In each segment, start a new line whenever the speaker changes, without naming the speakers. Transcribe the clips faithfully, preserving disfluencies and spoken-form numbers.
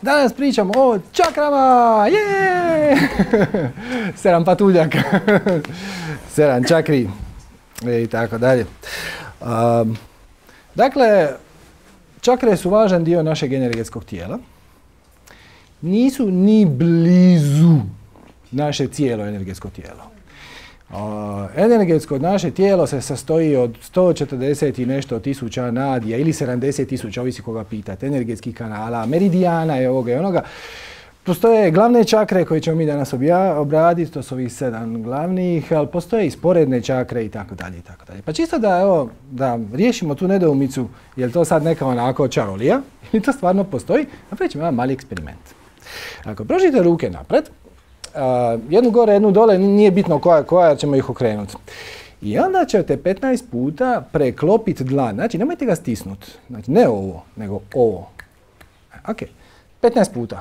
Danas pričamo o čakrama, je! Sedam patuljaka, sedam čakri i tako dalje. Um, dakle, čakre su važan dio našeg energetskog tijela. Nisu ni blizu naše cijelo energetsko tijelo. Uh, energetsko naše tijelo se sastoji od sto četrdeset i nešto tisuća nadija ili sedamdeset tisuća, ovisi koga pitate, energetskih kanala, meridijana i ovoga i onoga. Postoje glavne čakre koje ćemo mi danas obja, obraditi, to su ovih sedam glavnih, ali postoje i sporedne čakre i tako dalje i tako dalje. Pa čisto da, evo, da riješimo tu nedoumicu, je li to sad neka onako čarolija ili to stvarno postoji, napravit ćemo jedan mali eksperiment. Ako prožite ruke napred, Uh, jednu gore, jednu dole, nije bitno koja, koja ćemo ih okrenuti. I onda ćete petnaest puta preklopiti dlan. Znači, nemojte ga stisnuti. Znači, ne ovo, nego ovo. Ok, petnaest puta.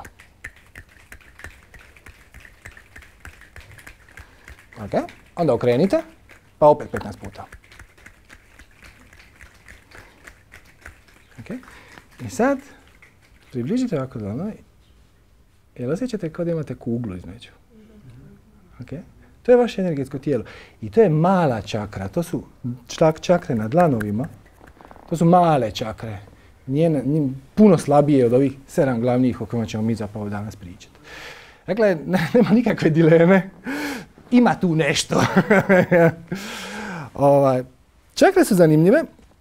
Ok, onda okrenite, pa opet petnaest puta. Ok, i sad približite ovako dlano. Jel osjećate kao da imate kuglu između? Okay. To je vaše energetsko tijelo. I to je mala čakra. To su čak čakre na dlanovima. To su male čakre. Njene, njene, puno slabije od ovih sedam glavnih o kojima ćemo mi zapravo danas pričati. Dakle, nema nikakve dileme. Ima tu nešto. ovaj, čakre su zanimljive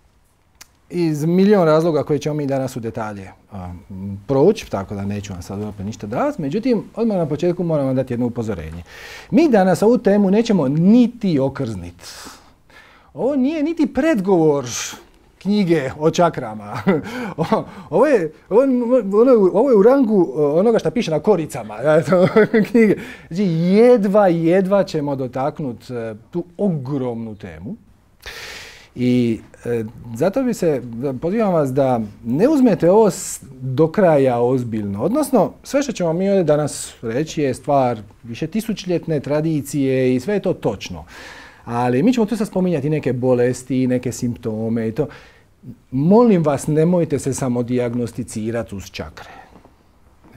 iz milion razloga koje ćemo mi danas u detalje um, proći, tako da neću vam sad opet ništa davati. Međutim, odmah na početku moram vam dati jedno upozorenje. Mi danas ovu temu nećemo niti okrzniti. Ovo nije niti predgovor knjige o čakrama. ovo, je, ovo, ono, ovo je u rangu onoga što piše na koricama knjige. Znači, jedva, jedva ćemo dotaknuti tu ogromnu temu. I e, zato bi se, pozivam vas da ne uzmete ovo do kraja ozbiljno. Odnosno, sve što ćemo mi ovdje danas reći je stvar više tisućljetne tradicije i sve je to točno. Ali mi ćemo tu sad spominjati neke bolesti, neke simptome i to. Molim vas, nemojte se samo dijagnosticirati uz čakre. E,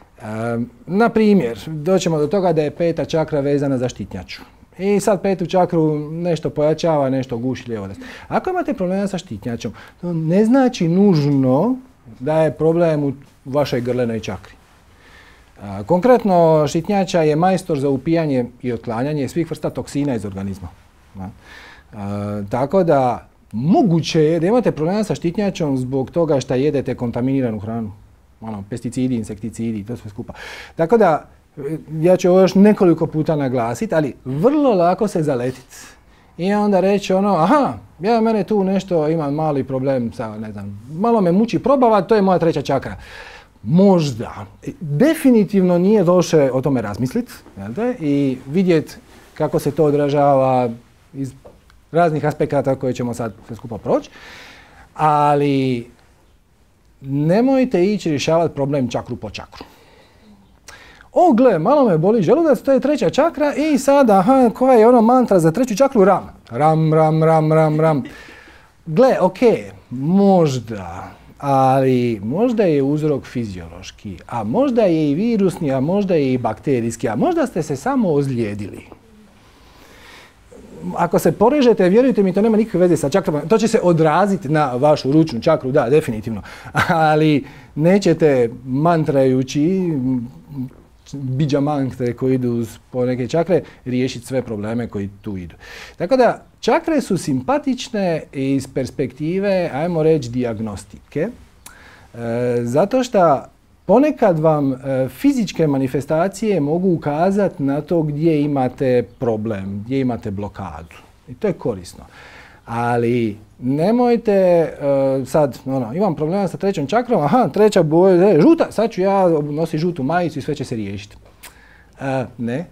na primjer, doćemo do toga da je peta čakra vezana za štitnjaču. I sad petu čakru nešto pojačava, nešto guši lijevo desno. Ako imate problema sa štitnjačom, to ne znači nužno da je problem u vašoj grlenoj čakri. A, konkretno, štitnjača je majstor za upijanje i otklanjanje svih vrsta toksina iz organizma. A, a, tako da, moguće je da imate problema sa štitnjačom zbog toga što jedete kontaminiranu hranu. Ono, pesticidi, insekticidi, to sve skupa. Tako da, ja ću ovo još nekoliko puta naglasiti, ali vrlo lako se zaletiti. I onda reći ono, aha, ja mene tu nešto imam mali problem sa, ne znam, malo me muči probava, to je moja treća čakra. Možda. Definitivno nije loše o tome razmisliti i vidjeti kako se to odražava iz raznih aspekata koje ćemo sad sve skupa proći. Ali nemojte ići rješavati problem čakru po čakru. O, gle, malo me boli želudac, to je treća čakra i sada, aha, koja je ono mantra za treću čakru? Ram. Ram, ram, ram, ram, ram. Gle, ok, možda, ali možda je uzrok fiziološki, a možda je i virusni, a možda je i bakterijski, a možda ste se samo ozlijedili. Ako se porežete, vjerujte mi, to nema nikakve veze sa čakrama, to će se odraziti na vašu ručnu čakru, da, definitivno, ali nećete mantrajući, biđa mantre koji idu po neke čakre, riješiti sve probleme koji tu idu. Tako da, čakre su simpatične iz perspektive, ajmo reći, dijagnostike, e, zato što ponekad vam e, fizičke manifestacije mogu ukazati na to gdje imate problem, gdje imate blokadu. I to je korisno. Ali nemojte uh, sad, ono, imam problema sa trećom čakrom, aha, treća boja, žuta, sad ću ja nositi žutu majicu i sve će se riješiti. Uh, ne.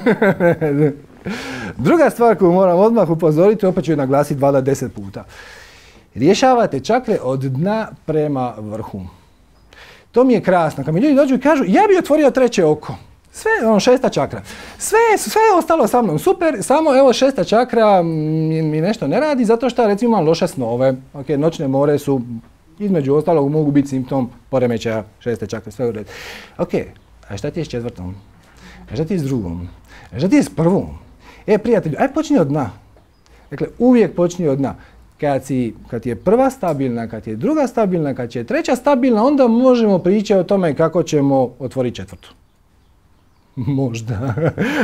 Druga stvar koju moram odmah upozoriti, opet ću je naglasiti valjda deset puta. Rješavate čakre od dna prema vrhu. To mi je krasno. Kad mi ljudi dođu i kažu, ja bi otvorio treće oko. Sve, ono, šesta čakra. Sve, sve je ostalo sa mnom super, samo evo šesta čakra mi, mi nešto ne radi zato što recimo imam loše snove. Ok, noćne more su između ostalog mogu biti simptom poremećaja šeste čakre, sve u redu. Ok, a šta ti je s četvrtom? A šta ti je s drugom? A šta ti je s prvom? E, prijatelju, aj počni od dna. Dakle, uvijek počni od dna. Kad, si, kad ti je prva stabilna, kad je druga stabilna, kad je treća stabilna, onda možemo pričati o tome kako ćemo otvoriti četvrtu. Možda.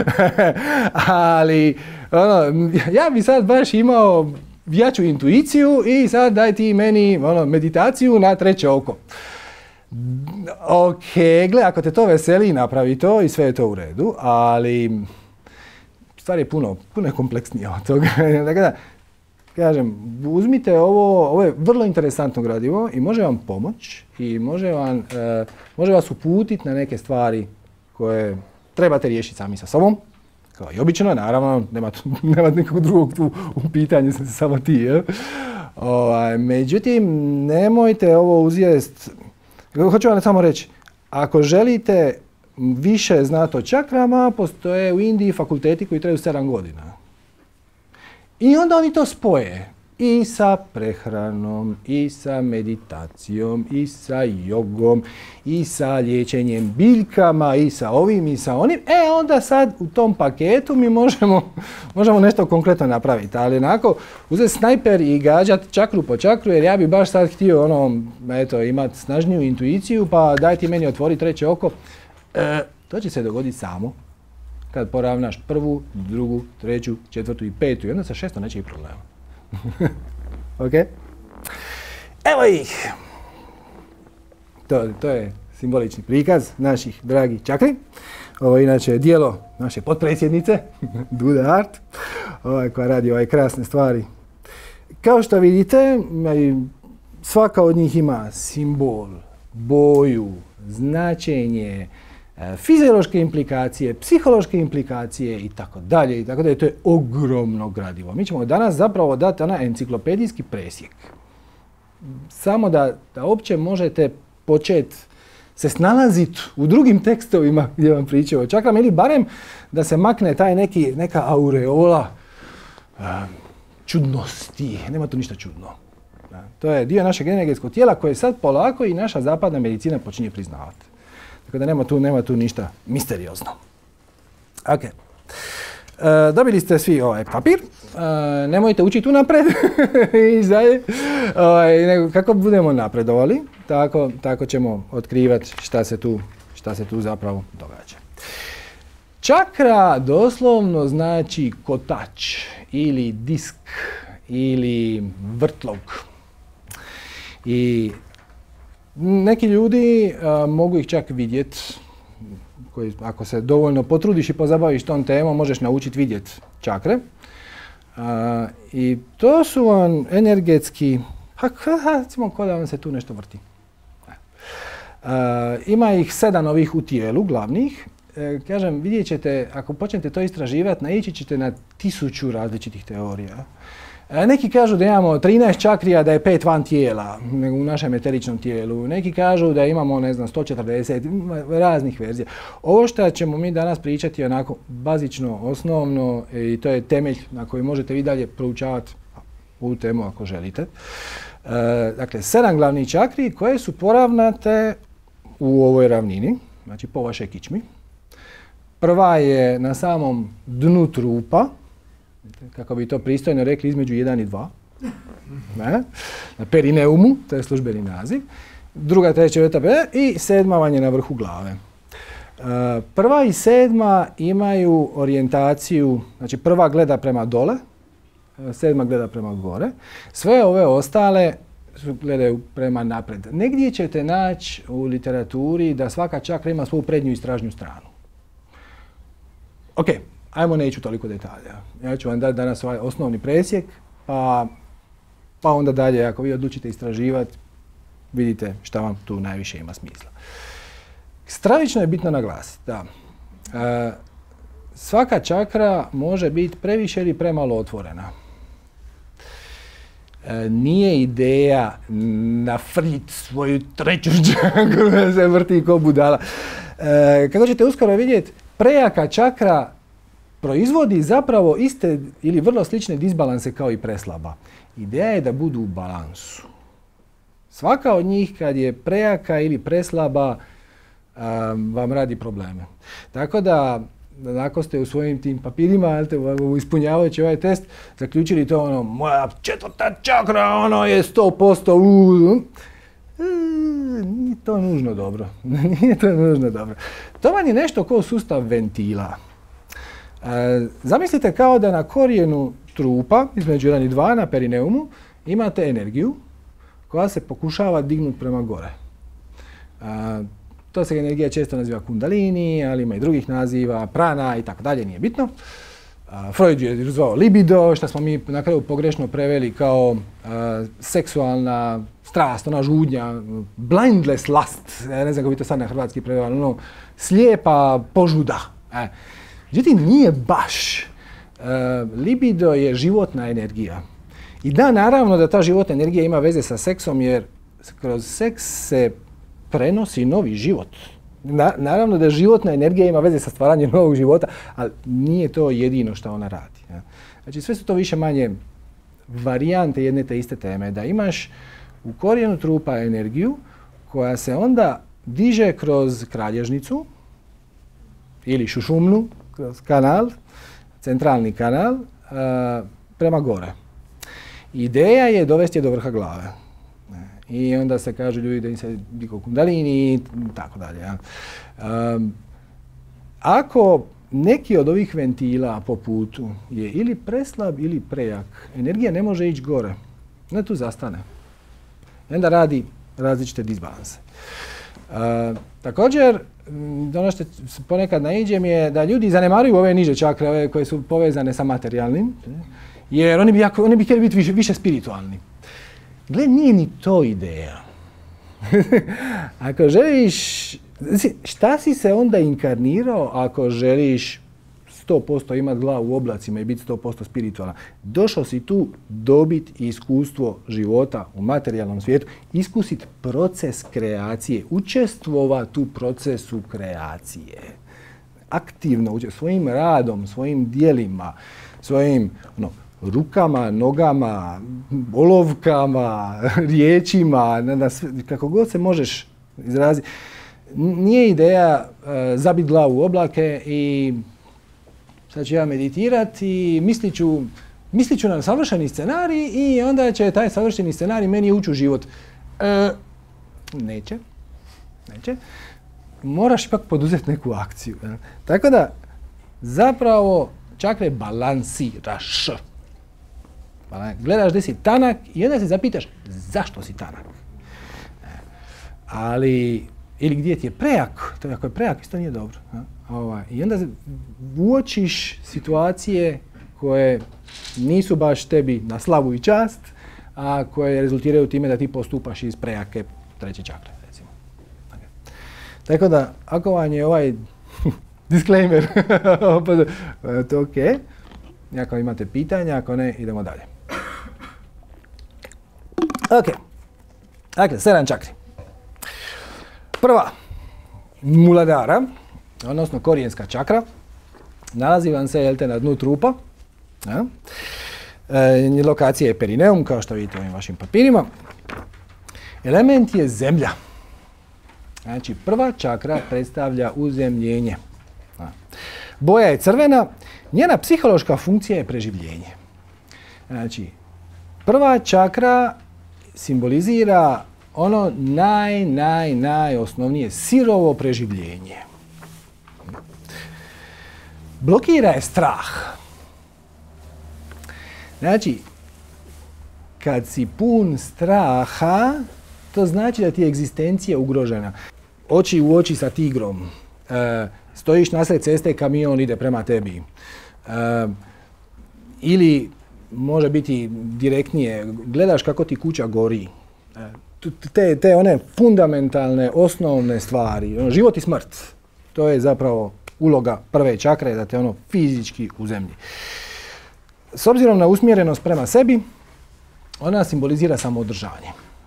Ali, ono, ja bi sad baš imao jaču intuiciju i sad daj ti meni ono, meditaciju na treće oko. Ok, gle, ako te to veseli, napravi to i sve je to u redu, ali stvar je puno, puno je kompleksnija od toga. Dakle, da, kažem, uzmite ovo, ovo je vrlo interesantno gradivo i može vam pomoći i može, vam, e, može vas uputiti na neke stvari koje trebate riješiti sami sa sobom. Kao i obično, naravno, nema, tu, nema nekog drugog tu u pitanju, sam se samo ti. Je. O, međutim, nemojte ovo uzijest. Hoću vam samo reći, ako želite više znati o čakrama, postoje u Indiji fakulteti koji traju sedam godina. I onda oni to spoje i sa prehranom, i sa meditacijom, i sa jogom, i sa liječenjem biljkama, i sa ovim, i sa onim. E, onda sad u tom paketu mi možemo, možemo nešto konkretno napraviti. Ali onako, uzeti snajper i gađati čakru po čakru, jer ja bi baš sad htio ono, eto, imati snažniju intuiciju, pa daj ti meni otvori treće oko. E, to će se dogoditi samo kad poravnaš prvu, drugu, treću, četvrtu i petu. I onda sa šestom neće i problema. Ok? Evo ih! To, to je simbolični prikaz naših dragih čakri. Ovo je inače dijelo naše potpredsjednice, Duda Art, ovaj, koja radi ove krasne stvari. Kao što vidite, svaka od njih ima simbol, boju, značenje, fiziološke implikacije, psihološke implikacije i tako dalje i tako dalje. To je ogromno gradivo. Mi ćemo danas zapravo dati onaj enciklopedijski presjek. Samo da, da uopće možete početi se snalaziti u drugim tekstovima gdje vam pričaju o čakrama ili barem da se makne taj neki, neka aureola uh, čudnosti. Nema tu ništa čudno. Da. To je dio našeg energetskog tijela koje sad polako i naša zapadna medicina počinje priznavati. Tako da nema tu, nema tu ništa misteriozno. Ok. E, dobili ste svi ovaj papir. E, nemojte učiti unapred. I dalje. E, nego kako budemo napredovali, tako, tako ćemo otkrivati šta se tu, šta se tu zapravo događa. Čakra doslovno znači kotač ili disk ili vrtlog. I neki ljudi a, mogu ih čak vidjeti, koji, ako se dovoljno potrudiš i pozabaviš tom temom, možeš naučiti vidjeti čakre. A, I to su vam energetski, ha, ha, recimo ko da vam se tu nešto vrti. A, ima ih sedam ovih u tijelu, glavnih. E, kažem, vidjet ćete, ako počnete to istraživati, naići ćete na tisuću različitih teorija. Neki kažu da imamo trinaest čakrija, da je pet van tijela, u našem eteričnom tijelu. Neki kažu da imamo, ne znam, sto četrdeset, raznih verzija. Ovo što ćemo mi danas pričati je onako bazično, osnovno i to je temelj na koji možete vi dalje proučavati ovu temu ako želite. E, dakle, sedam glavnih čakri koje su poravnate u ovoj ravnini, znači po vašoj kičmi. Prva je na samom dnu trupa, kako bi to pristojno rekli, između jedan i dva. Ne? Na perineumu, to je službeni naziv. Druga, treća, četvrta, i sedma vam je na vrhu glave. Prva i sedma imaju orijentaciju, znači prva gleda prema dole, sedma gleda prema gore. Sve ove ostale gledaju prema napred. Negdje ćete naći u literaturi da svaka čakra ima svoju prednju i stražnju stranu. Ok. Ajmo, neću toliko detalja. Ja ću vam dati danas ovaj osnovni presjek, pa, pa onda dalje, ako vi odlučite istraživati, vidite šta vam tu najviše ima smisla. Stravično je bitno naglasiti da e, svaka čakra može biti previše ili premalo otvorena. E, nije ideja nafrljiti svoju treću čakru da se vrti ko budala. E, kako ćete uskoro vidjeti, prejaka čakra proizvodi zapravo iste ili vrlo slične disbalanse kao i preslaba. Ideja je da budu u balansu. Svaka od njih kad je prejaka ili preslaba um, vam radi probleme. Tako da, ako ste u svojim tim papirima, ispunjavajući ovaj test, zaključili to ono, moja četvrta čakra, ono je sto posto u... E, nije to nužno dobro. Nije to nužno dobro. To vam je nešto kao sustav ventila. E, zamislite kao da na korijenu trupa, između jedan i dva na perineumu, imate energiju koja se pokušava dignuti prema gore. E, to se energija često naziva kundalini, ali ima i drugih naziva, prana i tako dalje, nije bitno. Uh, Freud je zvao libido, što smo mi na kraju pogrešno preveli kao uh, seksualna strast, ona žudnja, blindless lust, ja ne znam kako bi to sad na hrvatski preveli, ono, slijepa požuda. E. Međutim, nije baš. Uh, libido je životna energija. I da, naravno da ta životna energija ima veze sa seksom, jer kroz seks se prenosi novi život. Na, naravno da životna energija ima veze sa stvaranjem novog života, ali nije to jedino što ona radi. Ja. Znači sve su to više manje varijante jedne te iste teme. Da imaš u korijenu trupa energiju koja se onda diže kroz kralježnicu ili šušumnu, kroz kanal, centralni kanal, a, prema gore. Ideja je dovesti je do vrha glave. I onda se kažu ljudi da im se digo kundalini i tako dalje. Ja. Um, ako neki od ovih ventila po putu je ili preslab ili prejak, energija ne može ići gore. Ne, tu zastane. I onda radi različite disbalanse. Uh, također, ono što ponekad naiđem je da ljudi zanemaruju ove niže čakre, ove koje su povezane sa materijalnim, jer oni bi, jako, oni bi htjeli biti više, više spiritualni. Gle, nije ni to ideja. Ako želiš, šta si se onda inkarnirao ako želiš sto posto imati glavu u oblacima i biti sto posto spiritualan? Došao si tu dobiti iskustvo života u materijalnom svijetu, iskusiti proces kreacije, učestvovati u procesu kreacije. Aktivno, svojim radom, svojim djelima, svojim ono, rukama, nogama, olovkama, riječima, na, na sve, kako god se možeš izraziti. Nije ideja uh, zabiti glavu u oblake i sad ću ja meditirati i mislit ću, mislit ću na savršeni scenarij i onda će taj savršeni scenarij meni ući u život. E, neće. Neće. Moraš ipak poduzeti neku akciju. Ja. Tako da, zapravo, čakre balansiraš. Gledaš gdje si tanak i onda se zapitaš zašto si tanak. Ali, ili gdje ti je prejak, to je, ako je prejak isto nije dobro. Ovaj. I onda uočiš situacije koje nisu baš tebi na slavu i čast, a koje rezultiraju time da ti postupaš iz prejake treće čakre, recimo. Okay. Tako da, ako vam je ovaj disclaimer, to je ok. Ako imate pitanja, ako ne, idemo dalje. Ok. Dakle, sedam čakri. Prva, muladhara, odnosno korijenska čakra, nalazi vam se, jel te, na dnu trupa. Ja. E, lokacija je perineum, kao što vidite u ovim vašim papirima. Element je zemlja. Znači, prva čakra predstavlja uzemljenje. Ja. Boja je crvena, njena psihološka funkcija je preživljenje. Znači, prva čakra simbolizira ono naj, naj, najosnovnije sirovo preživljenje. Blokira je strah. Znači, kad si pun straha, to znači da ti je egzistencija ugrožena. Oči u oči sa tigrom. E, stojiš nasred ceste, kamion ide prema tebi. E, ili može biti direktnije, gledaš kako ti kuća gori. Te, te one fundamentalne, osnovne stvari, život i smrt, to je zapravo uloga prve čakre, da te ono fizički uzemlji. S obzirom na usmjerenost prema sebi, ona simbolizira samoodržanje.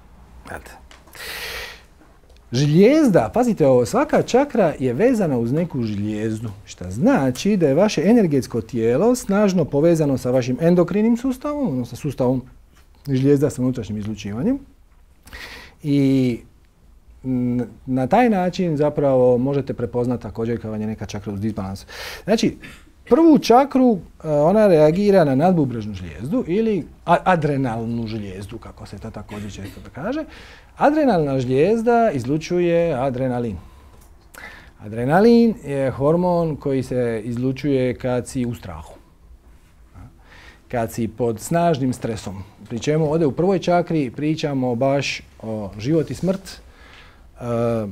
Žlijezda, pazite ovo, svaka čakra je vezana uz neku žlijezdu, što znači da je vaše energetsko tijelo snažno povezano sa vašim endokrinim sustavom, odnosno sustavom žlijezda sa unutrašnjim izlučivanjem. i na taj način zapravo možete prepoznati također kao vam je neka čakra u disbalansu. Znači, prvu čakru ona reagira na nadbubrežnu žlijezdu ili adrenalnu žlijezdu, kako se to također često kaže. Adrenalna žlijezda izlučuje adrenalin. Adrenalin je hormon koji se izlučuje kad si u strahu. Kad si pod snažnim stresom. Pri čemu ovdje u prvoj čakri pričamo baš o život i smrt. E,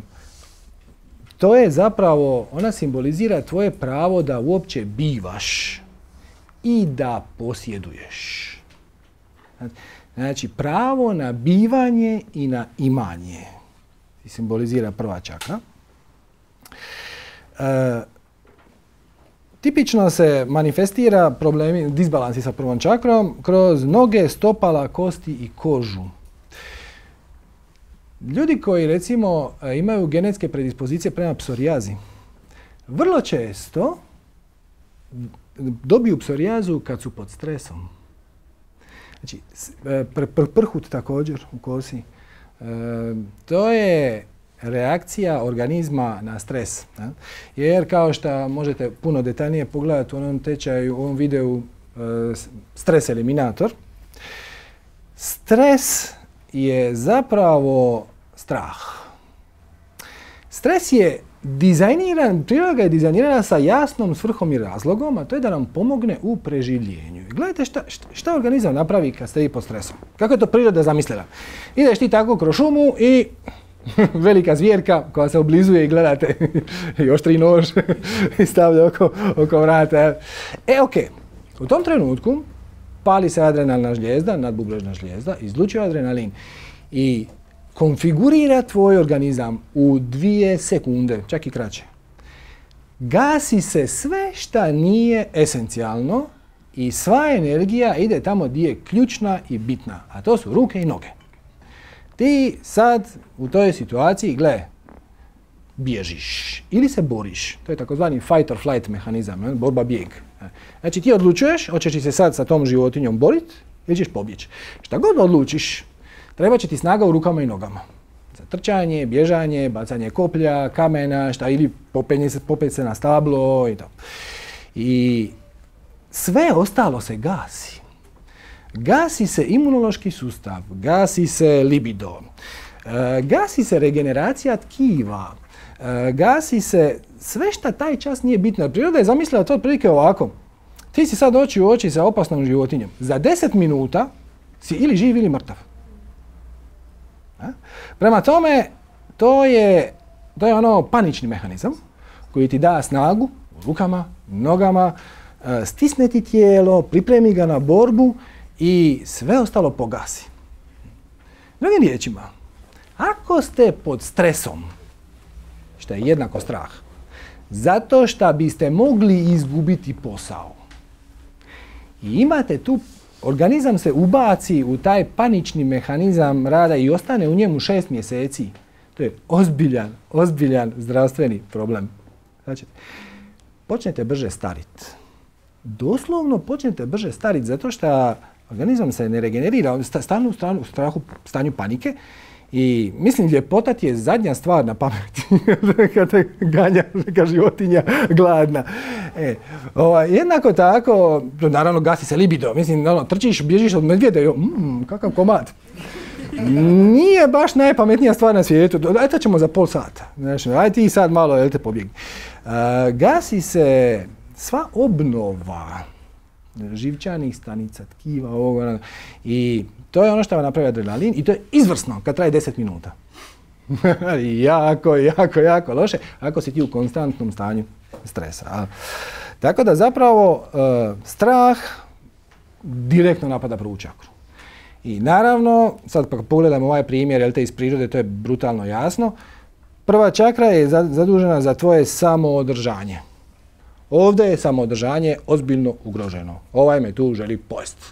to je zapravo, ona simbolizira tvoje pravo da uopće bivaš i da posjeduješ. Znači, pravo na bivanje i na imanje simbolizira prva čakra. E, tipično se manifestira problemi, disbalansi sa prvom čakrom kroz noge, stopala, kosti i kožu. Ljudi koji recimo imaju genetske predispozicije prema psorijazi, vrlo često dobiju psorijazu kad su pod stresom. Znači, pr pr prhut također u kosi. E, to je reakcija organizma na stres. Ne? Jer kao što možete puno detaljnije pogledati u onom tečaju, u ovom videu e, stres eliminator, stres je zapravo strah. Stres je dizajniran, priroda je dizajnirana sa jasnom svrhom i razlogom, a to je da nam pomogne u preživljenju. I gledajte šta, šta, šta organizam napravi kad ste vi pod stresom. Kako je to priroda zamislila? Ideš ti tako kroz šumu i velika zvijerka koja se oblizuje i gledate i oštri nož i stavlja oko, oko vrata. E, ok. U tom trenutku pali se adrenalna žlijezda, nadbubrežna žlijezda, izlučuje adrenalin i konfigurira tvoj organizam u dvije sekunde, čak i kraće. Gasi se sve šta nije esencijalno i sva energija ide tamo gdje je ključna i bitna, a to su ruke i noge. Ti sad u toj situaciji, gle, bježiš ili se boriš. To je takozvani fight or flight mehanizam, ne? Borba bijeg. Znači ti odlučuješ, hoćeš li se sad sa tom životinjom boriti ili ćeš pobjeći. Šta god odlučiš, treba će ti snaga u rukama i nogama. Za trčanje, bježanje, bacanje koplja, kamena, šta ili popeti se na stablo i to. I sve ostalo se gasi. Gasi se imunološki sustav, gasi se libido, e, gasi se regeneracija tkiva, e, gasi se sve šta taj čas nije bitno. Priroda je zamislila to otprilike ovako. Ti si sad oči u oči sa opasnom životinjom. Za deset minuta si ili živ ili mrtav. A? Prema tome, to je, to je ono panični mehanizam koji ti da snagu u rukama, nogama, e, stisne ti tijelo, pripremi ga na borbu i sve ostalo pogasi. Drugim riječima, ako ste pod stresom, što je jednako strah, zato što biste mogli izgubiti posao i imate tu, organizam se ubaci u taj panični mehanizam rada i ostane u njemu šest mjeseci, to je ozbiljan, ozbiljan zdravstveni problem. Znači, počnete brže stariti. Doslovno počnete brže stariti zato što organizam se ne regenerira, stalno u, stranu, u strahu, stanju panike i mislim ljepota ti je zadnja stvar na pameti kad te ganja neka životinja gladna. E, ovaj, jednako tako, naravno gasi se libido, mislim, ono, trčiš, bježiš od medvjeda i mmm, kakav komad. Nije baš najpametnija stvar na svijetu, eto ćemo za pol sata, znači, aj ti sad malo, jel te pobjegni. Uh, gasi se sva obnova živčanih stanica, tkiva, ovoga, i to je ono što vam napravi adrenalin i to je izvrsno kad traje deset minuta. jako, jako, jako loše ako si ti u konstantnom stanju stresa. A, tako da zapravo uh, strah direktno napada prvu čakru. I naravno, sad pa pogledamo ovaj primjer, jel te iz prirode, to je brutalno jasno. Prva čakra je zadužena za tvoje samoodržanje. Ovdje je samoodržanje ozbiljno ugroženo. Ovaj me tu želi pojesti.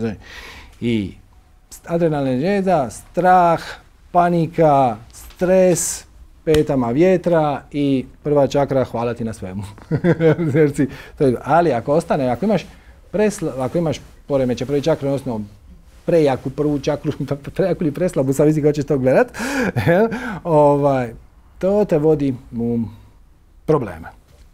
I adrenalna žlijezda, strah, panika, stres, petama vjetra i prva čakra hvala ti na svemu. Ali ako ostane, ako imaš, presla, ako imaš poremećaj prve čakre, odnosno prejaku prvu čakru, prejaku ili preslabu, sam mislim kako ćeš to gledat, ovaj, to te vodi u probleme.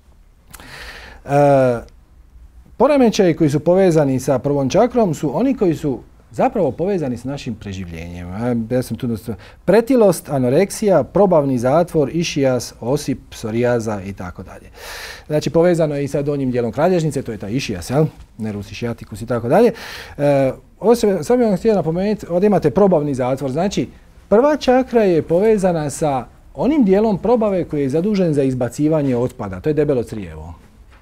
E, poremećaji koji su povezani sa prvom čakrom su oni koji su zapravo povezani s našim preživljenjem. Ja sam tu dosta... Pretilost, anoreksija, probavni zatvor, išijas, osip, psorijaza i tako dalje. Znači povezano je i sa donjim dijelom kralježnice, to je ta išijas, jel? Nervus ischiaticus i tako dalje. E, ovo se, sad bih vam htio napomenuti, ovdje imate probavni zatvor. Znači prva čakra je povezana sa onim dijelom probave koji je zadužen za izbacivanje otpada. To je debelo crijevo.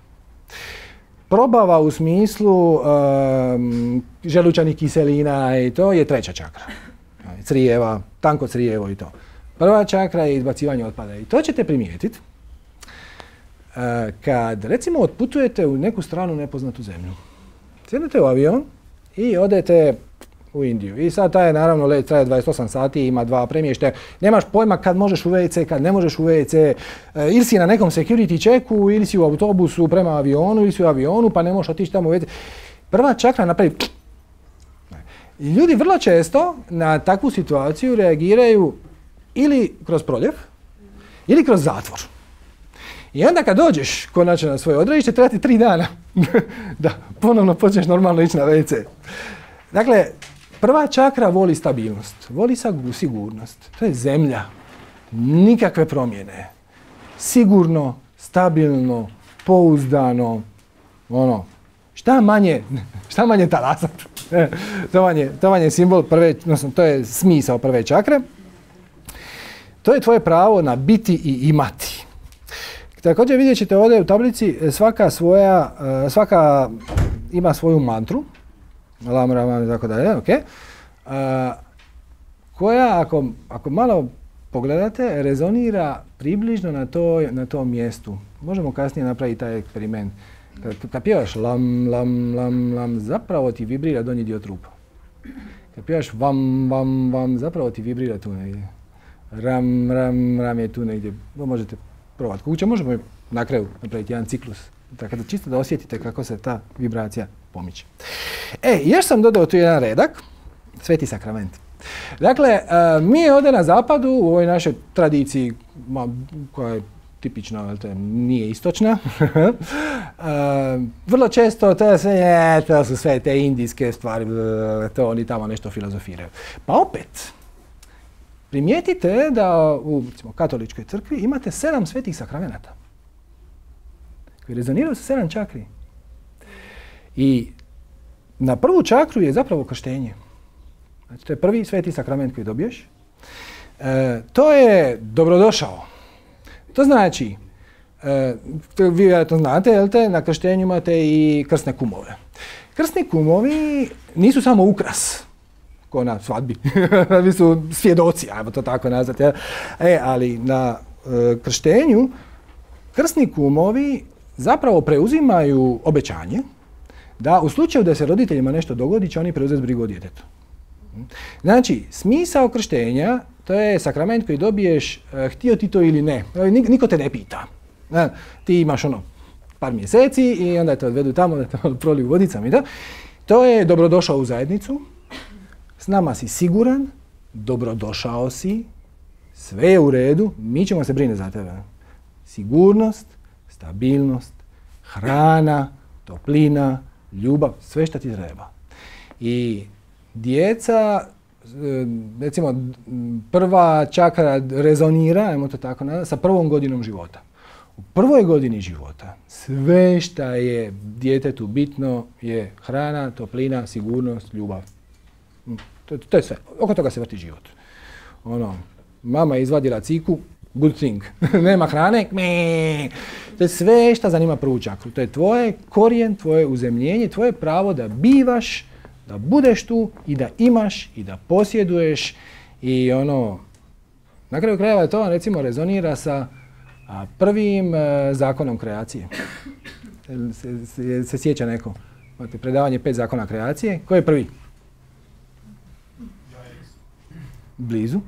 Probava u smislu um, želučanih kiselina i to je treća čakra. Crijeva, tanko crijevo i to. Prva čakra je izbacivanje otpada i to ćete primijetiti uh, kad recimo otputujete u neku stranu nepoznatu zemlju. Sjednete u avion i odete u Indiju. I sad taj naravno let traje dvadeset osam sati, ima dva premještaja. Nemaš pojma kad možeš u ve ce, kad ne možeš u ve ce. E, ili si na nekom security checku, ili si u autobusu prema avionu, ili si u avionu pa ne možeš otići tamo u ve ce. Prva čakra napravi... I ljudi vrlo često na takvu situaciju reagiraju ili kroz proljev, ili kroz zatvor. I onda kad dođeš konačno na svoje odredište, treba ti tri dana da ponovno počneš normalno ići na ve ce. Dakle, prva čakra voli stabilnost, voli sigurnost. To je zemlja. Nikakve promjene. Sigurno, stabilno, pouzdano, ono, šta manje, šta manje talasat. to, vam je, to vam je simbol prve, odnosno to je smisao prve čakre. To je tvoje pravo na biti i imati. Također vidjet ćete ovdje u tablici svaka svoja, svaka ima svoju mantru. Lam, ram, tako dalje, ok. Uh, koja, ako, ako malo pogledate, rezonira približno na, to, na tom mjestu. Možemo kasnije napraviti taj eksperiment. Kad, kad pjevaš lam, lam, lam, lam, zapravo ti vibrira donji dio trupa. Kad pjevaš vam, vam, vam, zapravo ti vibrira tu negdje. Ram, ram, ram je tu negdje. To možete probati. Kuće možemo na kraju napraviti jedan ciklus. Tako da čisto da osjetite kako se ta vibracija pomiče. E, još sam dodao tu jedan redak, Sveti sakrament. Dakle, uh, mi ovdje na zapadu, u ovoj našoj tradiciji, ma, koja je tipična, to nije istočna, uh, vrlo često to, sve, je, to su sve te indijske stvari, to oni tamo nešto filozofiraju. Pa opet, primijetite da u recimo, katoličkoj crkvi imate sedam svetih sakramenata koji rezoniraju sa sedam čakri. I na prvu čakru je zapravo krštenje. Znači, to je prvi sveti sakrament koji dobiješ. E, to je dobrodošao. To znači, e, to vi vjerojatno znate, jel te, na krštenju imate i krsne kumove. Krsni kumovi nisu samo ukras, ko na svadbi. Vi su svjedoci, ajmo to tako nazvati. E, ali na e, krštenju krsni kumovi zapravo preuzimaju obećanje da u slučaju da se roditeljima nešto dogodi, će oni preuzeti brigu o djetetu. Znači, smisao krštenja, to je sakrament koji dobiješ htio ti to ili ne. Niko te ne pita. Ti imaš ono par mjeseci i onda te odvedu tamo da te proliju vodicama i da. To je dobrodošao u zajednicu, s nama si siguran, dobrodošao si, sve je u redu, mi ćemo se brinuti za tebe. Sigurnost, stabilnost, hrana, toplina, ljubav, sve što ti treba. I djeca, recimo prva čakra rezonira, ajmo to tako nazvati, sa prvom godinom života. U prvoj godini života sve što je djetetu bitno je hrana, toplina, sigurnost, ljubav. To, to je sve. Oko toga se vrti život. Ono, mama je izvadila ciku, good thing. Nema hrane, mee. To je sve što zanima prvu čakru. To je tvoje korijen, tvoje uzemljenje, tvoje pravo da bivaš, da budeš tu i da imaš i da posjeduješ i ono, na kraju krajeva to recimo rezonira sa a, prvim e, zakonom kreacije. Se, se, se sjeća neko? Imate predavanje pet zakona kreacije. Koji je prvi? Blizu.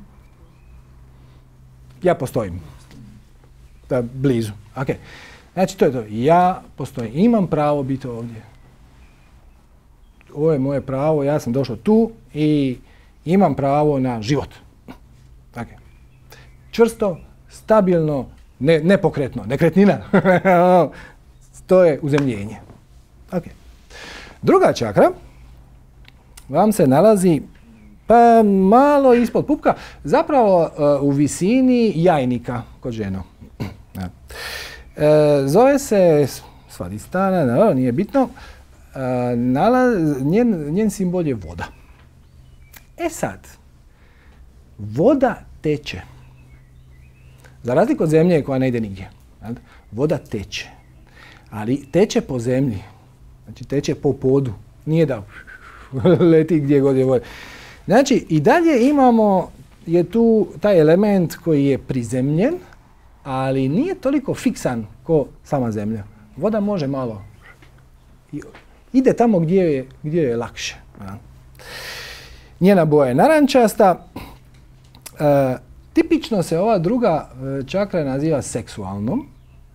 Ja postojim. Da, blizu. Okay. Znači to je to. Ja postojim. Imam pravo biti ovdje. ovo je moje pravo, ja sam došao tu i imam pravo na život. Okay. Čvrsto, stabilno, ne, nepokretno, nekretnina. To je uzemljenje. Okay. Druga čakra vam se nalazi pa malo ispod pupka, zapravo uh, u visini jajnika kod žena. Ja. E, zove se Svadhisthana, no, nije bitno. E, nalaz, njen, njen simbol je voda. E sad, voda teče. Za razliku od zemlje koja ne ide nigdje. Voda teče. Ali teče po zemlji. Znači teče po podu. Nije da leti gdje god je voda. Znači i dalje imamo je tu taj element koji je prizemljen, ali nije toliko fiksan ko sama zemlja. Voda može malo. Ide tamo gdje je, gdje je lakše. Ja. Njena boja je narančasta. E, tipično se ova druga čakra naziva seksualnom.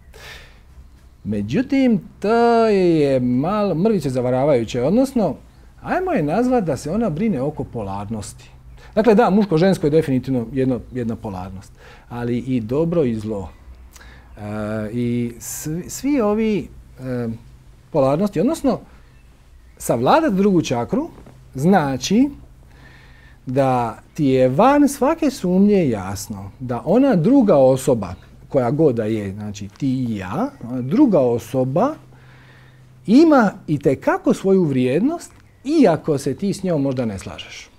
Međutim, to je malo mrvice zavaravajuće. Odnosno, ajmo je nazvati da se ona brine oko polarnosti. Dakle, da, muško-žensko je definitivno jedno, jedna polarnost. Ali i dobro i zlo. E, I svi, svi ovi e, polarnosti, odnosno, savladati drugu čakru znači da ti je van svake sumnje jasno da ona druga osoba, koja god da je, znači ti i ja, druga osoba ima itekako svoju vrijednost iako se ti s njom možda ne slažeš.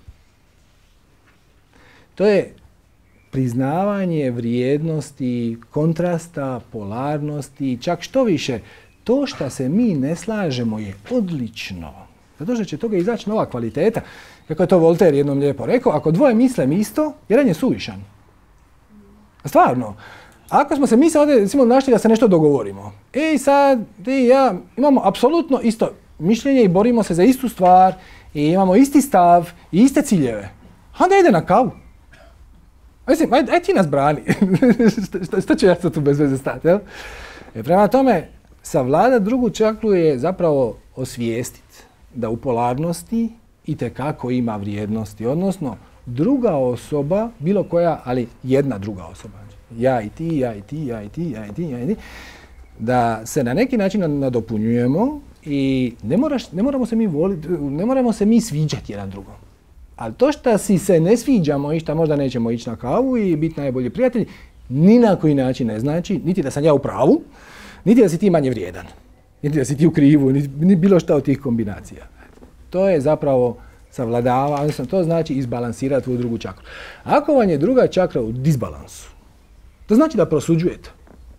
To je priznavanje vrijednosti, kontrasta, polarnosti, čak što više, to što se mi ne slažemo je odlično. Zato što će toga izaći nova kvaliteta. Kako je to Voltaire jednom lijepo rekao, ako dvoje misle isto, jedan je suvišan. Stvarno. Ako smo se mi sad recimo našli da se nešto dogovorimo, i sad ti i ja imamo apsolutno isto mišljenje i borimo se za istu stvar i imamo isti stav i iste ciljeve, onda ide na kavu. Mislim, aj, aj ti nas brani. što, što ću ja sad tu bez veze stati, jel? E, prema tome, savladat drugu čakru je zapravo osvijestiti da u polarnosti itekako ima vrijednosti, odnosno druga osoba, bilo koja, ali jedna druga osoba, ja i ti, ja i ti, ja i ti, ja i ti, ja i ti, da se na neki način nadopunjujemo i ne, moraš, ne moramo se mi voliti, ne moramo se mi sviđati jedan drugom. Ali to što si se ne sviđamo i što možda nećemo ići na kavu i biti najbolji prijatelji, ni na koji način ne znači, niti da sam ja u pravu, niti da si ti manje vrijedan, niti da si ti u krivu, niti, ni bilo šta od tih kombinacija. To je zapravo savladava, odnosno to znači izbalansirati tu drugu čakru. Ako vam je druga čakra u disbalansu, to znači da prosuđujete.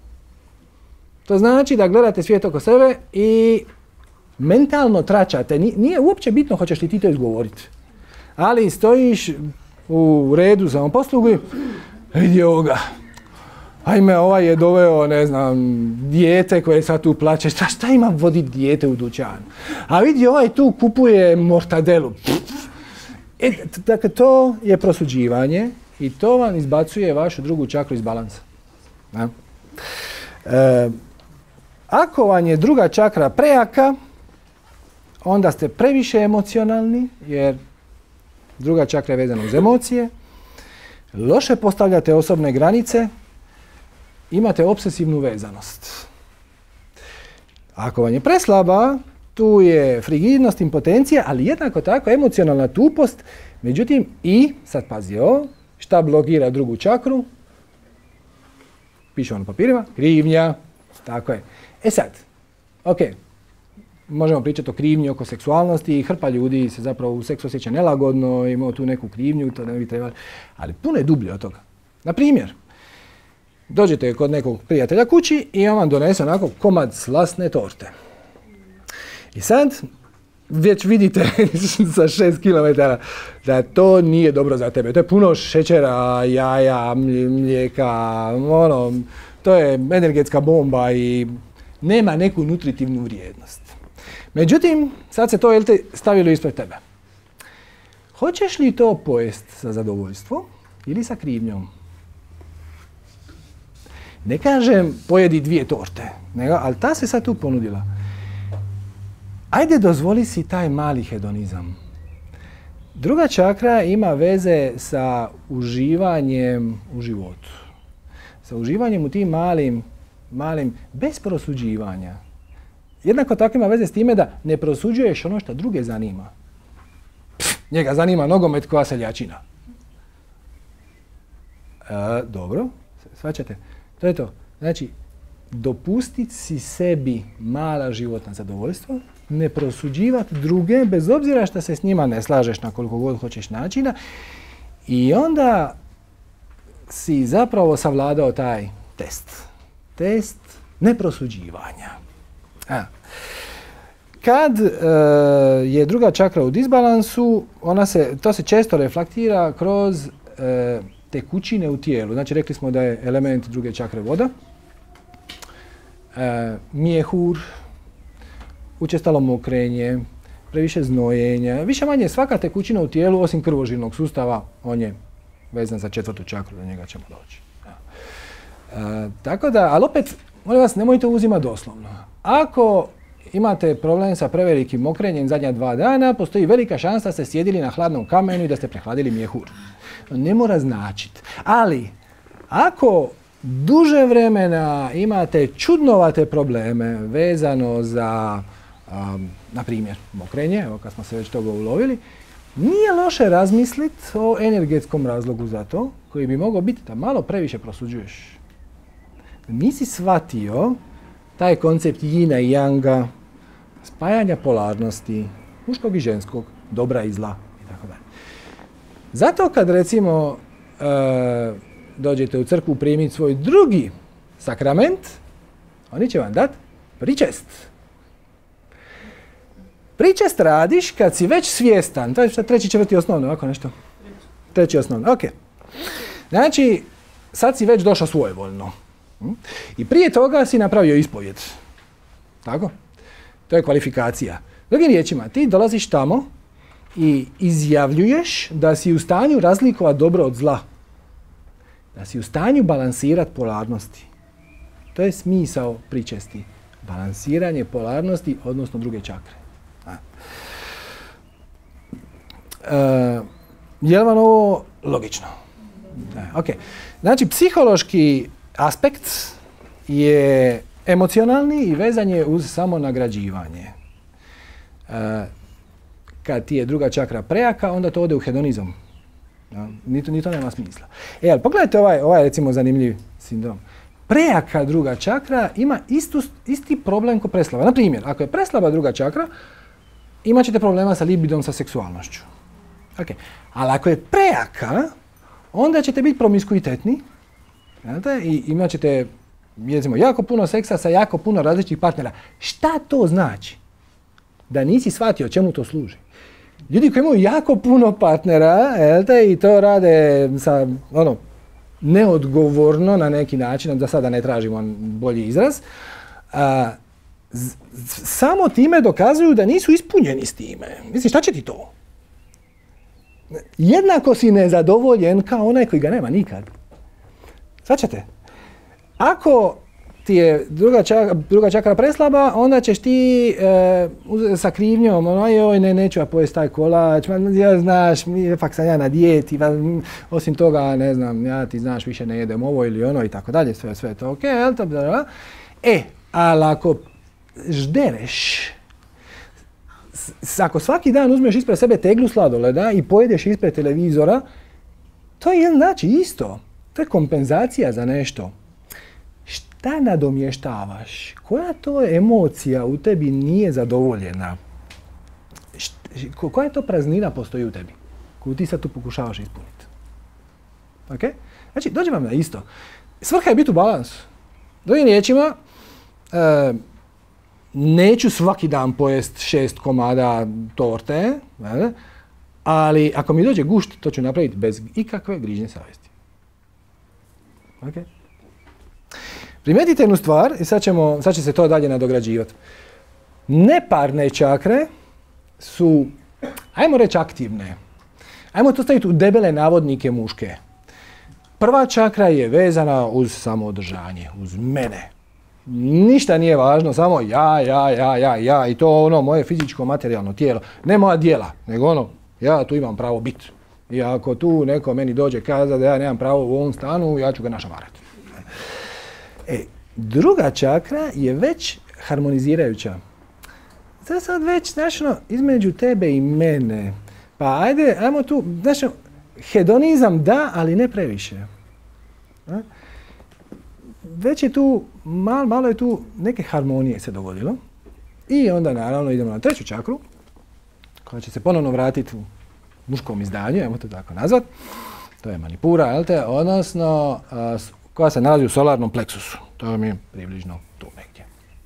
To znači da gledate svijet oko sebe i mentalno tračate. Nije uopće bitno hoćeš li ti to izgovoriti. Ali stojiš u redu za poslugu i vidi ovoga. Ajme, ovaj je doveo, ne znam, dijete koje sad tu plaće. Šta, šta ima voditi dijete u dućanu? A vidi, ovaj tu kupuje mortadelu. E, dakle, to je prosuđivanje i to vam izbacuje vašu drugu čakru iz balansa. Ja? E, ako vam je druga čakra prejaka, onda ste previše emocionalni, jer druga čakra je vezana uz emocije. Loše postavljate osobne granice, imate obsesivnu vezanost. Ako vam je preslaba, tu je frigidnost, impotencija, ali jednako tako emocionalna tupost. Međutim, i, sad pazi ovo, šta blokira drugu čakru? Piše na papirima, krivnja. Tako je. E sad, ok, možemo pričati o krivnji oko seksualnosti i hrpa ljudi se zapravo u seksu osjeća nelagodno, imao tu neku krivnju, to ne bi trebali, ali puno je dublje od toga. Na primjer, dođete kod nekog prijatelja kući i on vam donese onako komad slasne torte. I sad, već vidite sa šest kilometara da to nije dobro za tebe. To je puno šećera, jaja, mlijeka, ono, to je energetska bomba i nema neku nutritivnu vrijednost. Međutim, sad se to jel te stavilo ispred tebe. Hoćeš li to pojest sa zadovoljstvom ili sa krivnjom? Ne kažem pojedi dvije torte, nego, ali ta se sad tu ponudila. ajde dozvoli si taj mali hedonizam. Druga čakra ima veze sa uživanjem u životu. Sa uživanjem u tim malim, malim, bez prosuđivanja. Jednako tako ima veze s time da ne prosuđuješ ono što druge zanima. Pff, njega zanima nogomet koja seljačina. E, dobro, shvaćate? To je to. Znači, dopustiti si sebi mala životna zadovoljstva, ne prosuđivati druge, bez obzira što se s njima ne slažeš na koliko god hoćeš načina, i onda si zapravo savladao taj test. Test neprosuđivanja. A. Kad e, je druga čakra u disbalansu, ona se, to se često reflektira kroz e, tekućine u tijelu. Znači, rekli smo da je element druge čakre voda. E, mjehur, učestalo mokrenje, previše znojenja, više manje svaka tekućina u tijelu osim krvožilnog sustava, on je vezan za četvrtu čakru, do njega ćemo doći. E, tako da, ali opet, molim vas, nemojte uzimati doslovno. Ako imate problem sa prevelikim mokrenjem zadnja dva dana, postoji velika šansa da ste sjedili na hladnom kamenu i da ste prehladili mjehur. Ne mora značiti. Ali, ako duže vremena imate čudnovate probleme vezano za, um, na primjer, mokrenje, evo kad smo se već toga ulovili, nije loše razmisliti o energetskom razlogu za to, koji bi mogao biti da malo previše prosuđuješ. Nisi shvatio taj koncept yina i yanga, spajanja polarnosti, muškog i ženskog, dobra i zla itd. Zato kad recimo e, dođete u crkvu primiti svoj drugi sakrament, oni će vam dati pričest. Pričest radiš kad si već svjestan, to je šta treći, četvrti osnovno, ovako nešto? Treći osnovno, ok. Znači, sad si već došao svojevoljno. I prije toga si napravio ispovjed. Tako? To je kvalifikacija. Drugim riječima, ti dolaziš tamo i izjavljuješ da si u stanju razlikovati dobro od zla. Da si u stanju balansirati polarnosti. To je smisao pričesti. Balansiranje polarnosti, odnosno druge čakre. A. E, je li vam ovo logično? E, ok. Znači, psihološki aspekt je emocionalni i vezan je uz samo nagrađivanje. E, kad ti je druga čakra prejaka, onda to ode u hedonizam. Ja, ni, to, ni to nema smisla. E, ali pogledajte ovaj, ovaj recimo zanimljiv sindrom. Prejaka druga čakra ima istu, isti problem ko preslaba. Na primjer, ako je preslaba druga čakra, imat ćete problema sa libidom, sa seksualnošću. Okay. Ali ako je prejaka, onda ćete biti promiskuitetni, znate, i imat ćete recimo, jako puno seksa sa jako puno različitih partnera. Šta to znači? Da nisi shvatio čemu to služi. Ljudi koji imaju jako puno partnera, jelte, i to rade sa, ono, neodgovorno na neki način, da sada ne tražimo bolji izraz, a, z, z, samo time dokazuju da nisu ispunjeni s time. Mislim, šta će ti to? Jednako si nezadovoljen kao onaj koji ga nema nikad. Svačate? Ako ti je druga čakra, druga čakra preslaba, onda ćeš ti e, uz, sa krivnjom, ono, joj, ne, neću ja pojesti taj kolač, ja znaš, ipak sam ja na dijeti, va, osim toga, ne znam, ja ti znaš, više ne jedem ovo ili ono i tako dalje, sve, sve to ok, jel to, bla, bla. E, ali ako ždereš, s, ako svaki dan uzmeš ispred sebe teglu sladoleda i pojedeš ispred televizora, to je znači isto. To je kompenzacija za nešto. Šta nadomještavaš? Koja to emocija u tebi nije zadovoljena? Št, koja to praznina postoji u tebi koju ti sad tu pokušavaš ispuniti? Okay? Znači, dođe vam na isto. Svrha je biti u balansu. Drugim riječima, e, neću svaki dan pojest šest komada torte, ne? Ali ako mi dođe gušt, to ću napraviti bez ikakve grižnje savjesti. Okay. Primijetite jednu stvar i sad, ćemo, sad će se to dalje nadograđivati. Neparne čakre su, ajmo reći, aktivne. Ajmo to staviti u debele navodnike muške. Prva čakra je vezana uz samoodržanje, uz mene. Ništa nije važno, samo ja, ja, ja, ja, ja i to ono moje fizičko materijalno tijelo. Ne moja djela, nego ono, ja tu imam pravo biti. I ako tu neko meni dođe kaza da ja nemam pravo u ovom stanu, ja ću ga našamarati. E, druga čakra je već harmonizirajuća. To sad već, znaš, ono, između tebe i mene. Pa ajde, ajmo tu, znaš, hedonizam da, ali ne previše. A? Već je tu, malo, malo je tu neke harmonije se dogodilo. I onda naravno idemo na treću čakru, koja će se ponovno vratiti u muškom izdanju, ajmo to tako nazvat. To je manipura, jel te, odnosno a, koja se nalazi u solarnom pleksusu. To mi je približno tu negdje.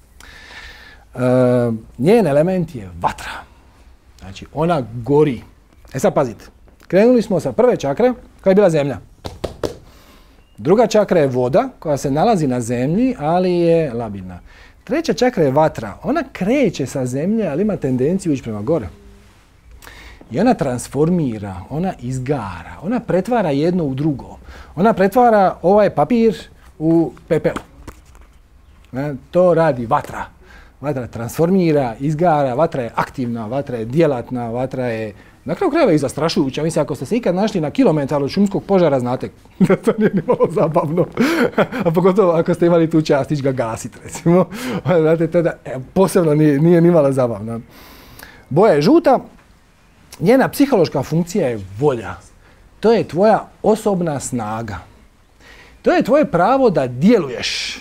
E, njen element je vatra. Znači, ona gori. E sad pazite, krenuli smo sa prve čakre, koja je bila zemlja. Druga čakra je voda, koja se nalazi na zemlji, ali je labilna. Treća čakra je vatra. Ona kreće sa zemlje, ali ima tendenciju ići prema gore. I ona transformira, ona izgara, ona pretvara jedno u drugo. Ona pretvara ovaj papir u pepeo. E, to radi vatra. Vatra transformira, izgara, vatra je aktivna, vatra je djelatna, vatra je na kraju krajeva i zastrašujuća. Mislim, ako ste se ikad našli na kilometar od šumskog požara, znate da to nije ni malo zabavno. A pogotovo ako ste imali tu čast ići ga gasiti, recimo. Znate, to da, e, posebno nije, nije ni malo zabavno. Boja je žuta. Njena psihološka funkcija je volja. To je tvoja osobna snaga. To je tvoje pravo da djeluješ.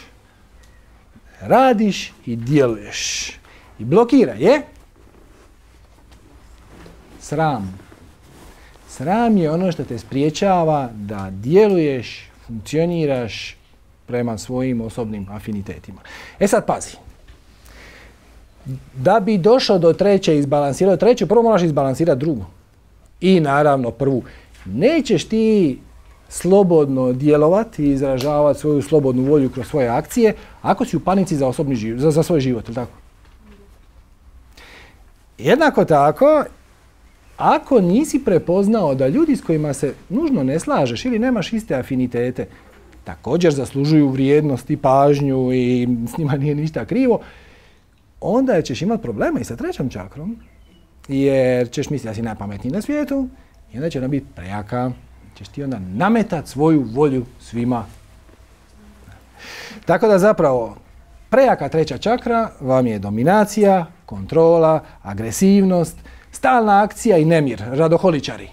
Radiš i djeluješ. I blokira je sram. Sram je ono što te spriječava da djeluješ, funkcioniraš prema svojim osobnim afinitetima. E sad pazi. Da bi došao do treće i izbalansirao treću, prvo moraš izbalansirati drugu. I naravno prvu. Nećeš ti slobodno djelovati i izražavati svoju slobodnu volju kroz svoje akcije ako si u panici za, osobni život, za, za svoj život, ili tako? Jednako tako, ako nisi prepoznao da ljudi s kojima se nužno ne slažeš ili nemaš iste afinitete, također zaslužuju vrijednost i pažnju i s njima nije ništa krivo, onda ćeš imati problema i sa trećom čakrom, jer ćeš misliti da si najpametniji na svijetu i onda će ona biti prejaka. Ćeš ti onda nametati svoju volju svima. Tako da zapravo prejaka treća čakra vam je dominacija, kontrola, agresivnost, stalna akcija i nemir, radoholičari.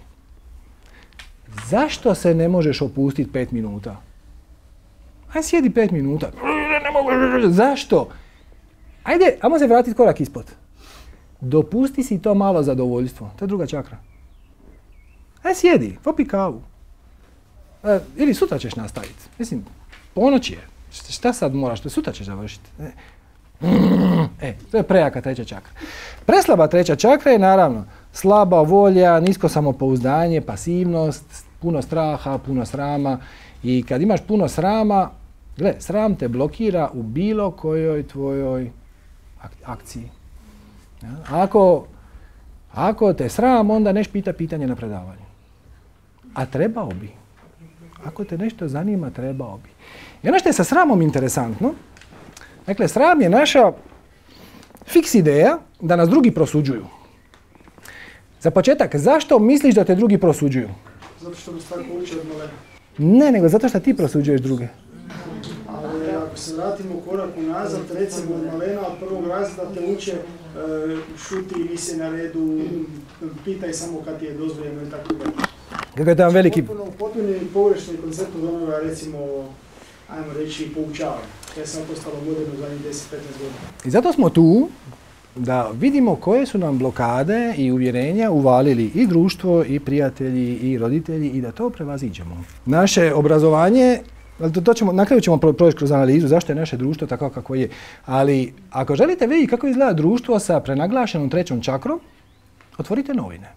Zašto se ne možeš opustiti pet minuta? Aj sjedi pet minuta. Ne mogu. Zašto? Ajde, ajmo se vratiti korak ispod. Dopusti si to malo zadovoljstvo. To je druga čakra. Aj sjedi, popi kavu. E, ili sutra ćeš nastaviti. Mislim, ponoć je. Šta sad moraš? Sutra ćeš završiti. E. e, to je prejaka treća čakra. Preslaba treća čakra je naravno slaba volja, nisko samopouzdanje, pasivnost, puno straha, puno srama. I kad imaš puno srama, gle, sram te blokira u bilo kojoj tvojoj akciji. Ja? Ako, ako te sram, onda neš pita pitanje na predavanju. A trebao bi. Ako te nešto zanima, trebao bi. I ono što je sa sramom interesantno, dakle, sram je naša fiks ideja da nas drugi prosuđuju. Za početak, zašto misliš da te drugi prosuđuju?
Zato što nas tako uče od malena.
Ne, nego zato što ti prosuđuješ druge.
Ali ako se vratimo korak unazad, recimo od malena, od prvog razreda te uče uh, šuti, nisi na redu, pitaj samo kad ti je dozvoljeno i tako dalje.
Kako je tam veliki...
Potpuno, potpuno pogrešni koncept od onoga, recimo, ajmo reći, poučavanja. To je samo postalo moderno u zadnjih deset do petnaest godina.
I zato smo tu da vidimo koje su nam blokade i uvjerenja uvalili i društvo, i prijatelji, i roditelji i da to prevaziđemo. Naše obrazovanje, to, to ćemo, na kraju ćemo proći kroz analizu zašto je naše društvo tako kako je. Ali ako želite vidjeti kako izgleda društvo sa prenaglašenom trećom čakrom, otvorite novine.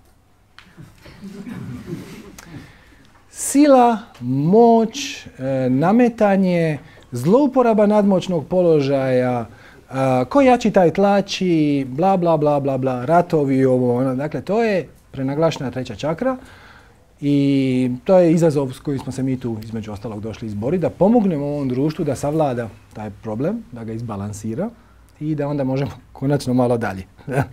Sila, moć, e, nametanje, zlouporaba nadmoćnog položaja, e, ko jači taj tlači, bla bla bla bla bla, ratovi, ovo, ono. Dakle, to je prenaglašena treća čakra I to je izazov s kojim smo se mi tu između ostalog došli izboriti, da pomognemo ovom društvu da savlada taj problem, da ga izbalansira i da onda možemo konačno malo dalje.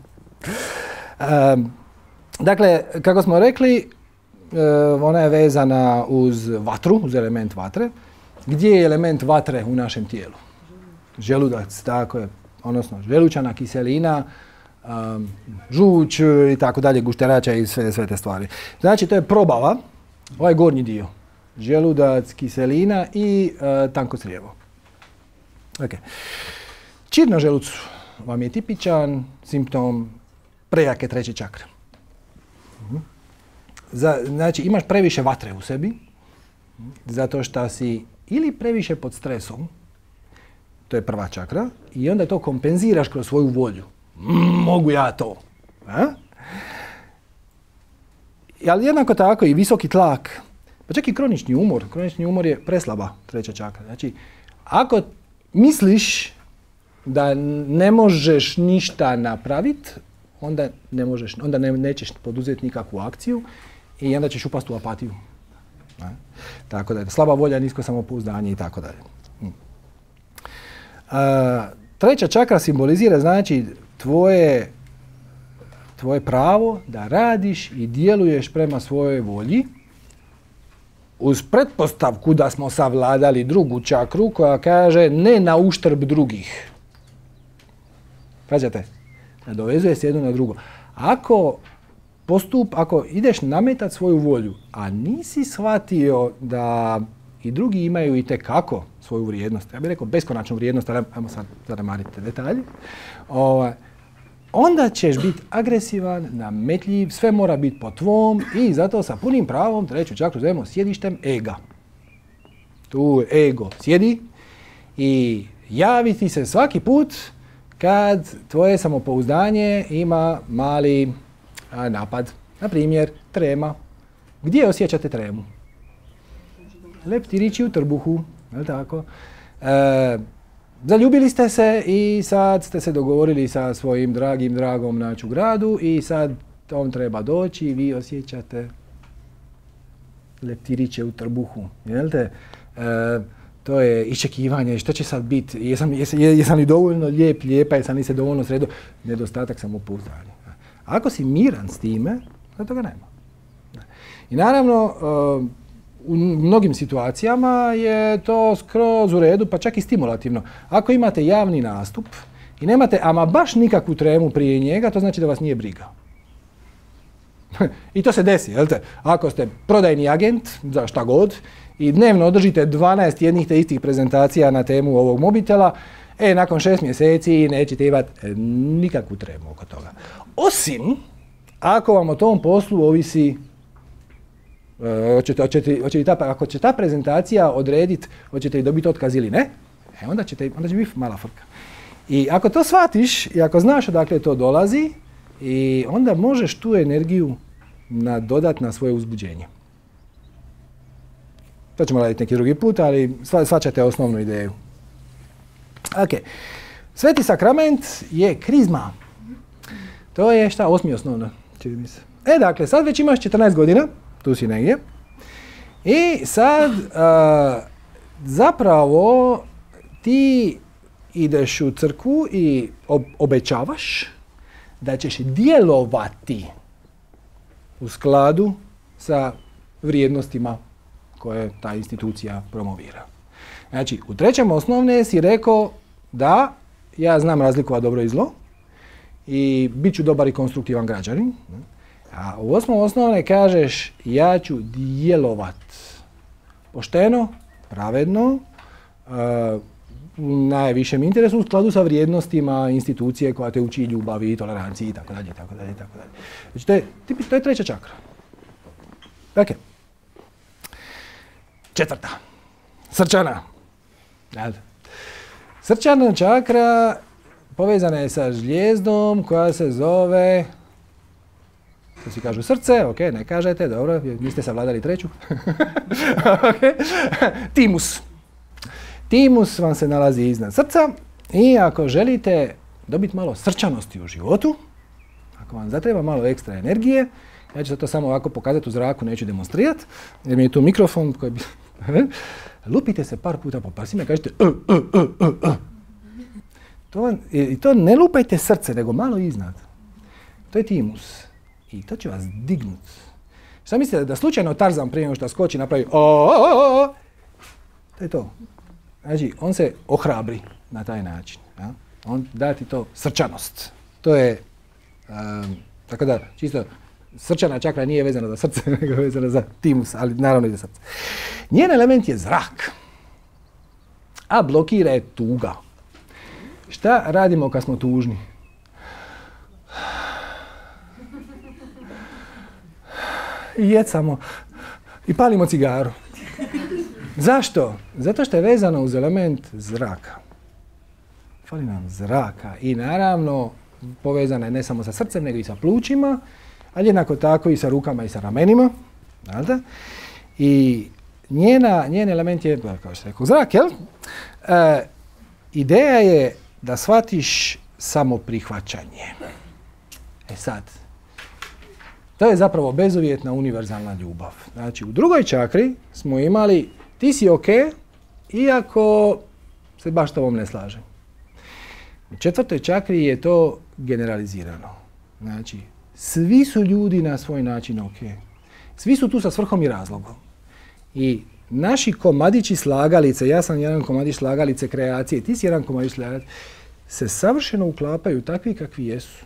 um, dakle, kako smo rekli, uh, ona je vezana uz vatru, uz element vatre. Gdje je element vatre u našem tijelu? Želudac, tako je, odnosno želučana kiselina, um, žuč i tako dalje, gušterača i sve, sve te stvari. Znači, to je probava, ovaj gornji dio. Želudac, kiselina i uh, tanko crijevo. Okay. Čir na želucu vam je tipičan simptom prejake treće čakre. Uh-huh. Za, znači, imaš previše vatre u sebi, zato što si ili previše pod stresom, to je prva čakra, i onda to kompenziraš kroz svoju volju. Mm, mogu ja to. A? Ali jednako tako i visoki tlak, pa čak i kronični umor. Kronični umor je preslaba treća čakra. Znači, ako misliš da ne možeš ništa napraviti, onda, ne možeš, onda ne, nećeš poduzeti nikakvu akciju i onda ćeš upasti u apatiju. A? Tako da je slaba volja, nisko samopouzdanje i tako dalje. A, treća čakra simbolizira znači tvoje, tvoje pravo da radiš i djeluješ prema svojoj volji uz pretpostavku da smo savladali drugu čakru koja kaže ne na uštrb drugih. Pađate, nadovezuje se jedno na drugo. Ako postup, ako ideš nametati svoju volju, a nisi shvatio da i drugi imaju i tekako svoju vrijednost, ja bih rekao beskonačnu vrijednost, ali ajmo sad zanemariti detalje, o, onda ćeš biti agresivan, nametljiv, sve mora biti po tvom i zato sa punim pravom treću čakru zovemo sjedištem ega. Tu ego sjedi i javi ti se svaki put kad tvoje samopouzdanje ima mali a, napad. Na primjer, trema. Gdje osjećate tremu? Leptirići u trbuhu, je tako? E, zaljubili ste se i sad ste se dogovorili sa svojim dragim dragom naći u gradu i sad on treba doći i vi osjećate leptiriće u trbuhu, jel te? E, to je iščekivanje, što će sad biti, jesam, jesam, jesam li dovoljno lijep, lijepa, jesam li se dovoljno sredo, nedostatak samopouzdanja. Ako si miran s time, da toga nema. I naravno, u mnogim situacijama je to skroz u redu, pa čak i stimulativno. Ako imate javni nastup i nemate ama baš nikakvu tremu prije njega, to znači da vas nije briga. I to se desi, jel te? Ako ste prodajni agent, za šta god, i dnevno održite dvanaest jednih te istih prezentacija na temu ovog mobitela, e, nakon šest mjeseci nećete imati nikakvu tremu oko toga. Osim, ako vam o tom poslu ovisi, uh, hoćete, hoćete, hoćete ta, ako će ta prezentacija odrediti hoćete li dobiti otkaz ili ne, e, onda, ćete, onda će biti mala frka. I ako to shvatiš i ako znaš odakle to dolazi, i onda možeš tu energiju nadodati na svoje uzbuđenje. To ćemo raditi neki drugi put, ali shvaćate osnovnu ideju. Ok. Sveti sakrament je krizma. To je šta? Osmi osnovna, čini mi se. E, dakle, sad već imaš četrnaest godina, tu si negdje. I sad uh, zapravo ti ideš u crkvu i ob- obećavaš da ćeš djelovati u skladu sa vrijednostima koje ta institucija promovira. Znači, u trećem osnovne si rekao da ja znam razlikovati dobro i zlo i bit ću dobar i konstruktivan građanin. A u osmom osnovne kažeš ja ću djelovat pošteno, pravedno, uh, u najvišem interesu u skladu sa vrijednostima institucije koja te uči ljubavi, toleranciji itd. itd., itd. Znači to je, to je treća čakra. Ok. Četvrta. Srčana. Srčana čakra povezana je sa žljezdom koja se zove, to si kažu srce, ok, ne kažete, dobro, niste savladali treću. Okay. Timus. Timus vam se nalazi iznad srca i ako želite dobiti malo srčanosti u životu, ako vam zatreba malo ekstra energije, Ja ću to samo ovako pokazati u zraku, neću demonstrirati, jer mi je tu mikrofon koji bi... Lupite se par puta po prsima i kažete uh, uh, uh, uh, uh. To, i to ne lupajte srce, nego malo iznad. To je timus. I to će vas dignut. Šta mislite da slučajno Tarzan prije nego što skoči napravi o, o, o, o. To je to. Znači, on se ohrabri na taj način. Ja? On da ti to srčanost. To je, um, tako da, čisto, srčana čakra nije vezana za srce, nego je vezana za timus, ali naravno i za srce. Njen element je zrak, a blokira je tuga. Šta radimo kad smo tužni? I jecamo i palimo cigaru. Zašto? Zato što je vezano uz element zraka. Fali nam zraka i naravno povezana je ne samo sa srcem, nego i sa plućima, ali jednako tako i sa rukama i sa ramenima. I njena, njen element je, kao što rekao, zrak, jel? E, ideja je da shvatiš samo prihvaćanje. E sad, to je zapravo bezuvjetna univerzalna ljubav. Znači, u drugoj čakri smo imali ti si ok, iako se baš s tobom ne slažem. U četvrtoj čakri je to generalizirano. Znači, svi su ljudi na svoj način ok. Svi su tu sa svrhom i razlogom. I naši komadići slagalice, ja sam jedan komadić slagalice kreacije, ti si jedan komadić slagalice, se savršeno uklapaju takvi kakvi jesu.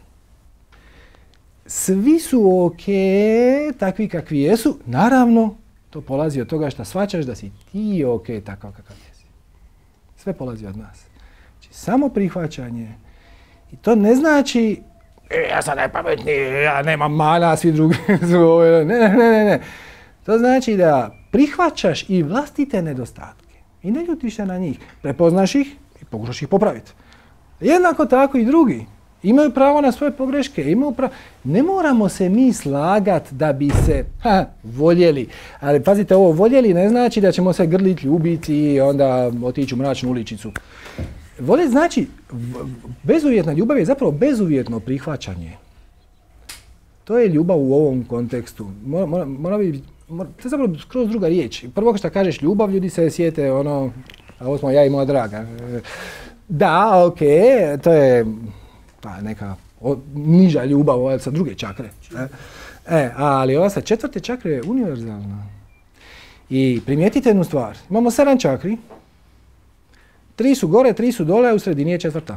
Svi su ok, takvi kakvi jesu. Naravno, to polazi od toga što shvaćaš da si ti ok takav kakav jesi. Sve polazi od nas. Znači, samo prihvaćanje. I to ne znači, e, ja sam najpametniji, ja nemam mana, svi drugi su ne, ne, ne, ne. To znači da prihvaćaš i vlastite nedostatke. I ne ljutiš se na njih. Prepoznaš ih i pokušaš ih popraviti. Jednako tako i drugi. Imaju pravo na svoje pogreške, imaju pravo. Ne moramo se mi slagati da bi se ha, voljeli. Ali pazite, ovo voljeli ne znači da ćemo se grliti, ljubiti i onda otići u mračnu uličicu. Voljeti znači, bezuvjetna ljubav je zapravo bezuvjetno prihvaćanje. To je ljubav u ovom kontekstu. Mora, mora, mora biti, mora, to je zapravo skroz druga riječ. Prvo što kažeš ljubav, ljudi se sjete ono, a ovo smo ja i moja draga. Da, ok, to je pa neka o, niža ljubav ovaj, sa druge čakre. E, ali ova sa četvrte čakre je univerzalna. I primijetite jednu stvar. Imamo sedam čakri. Tri su gore, tri su dole, a u sredini je četvrta.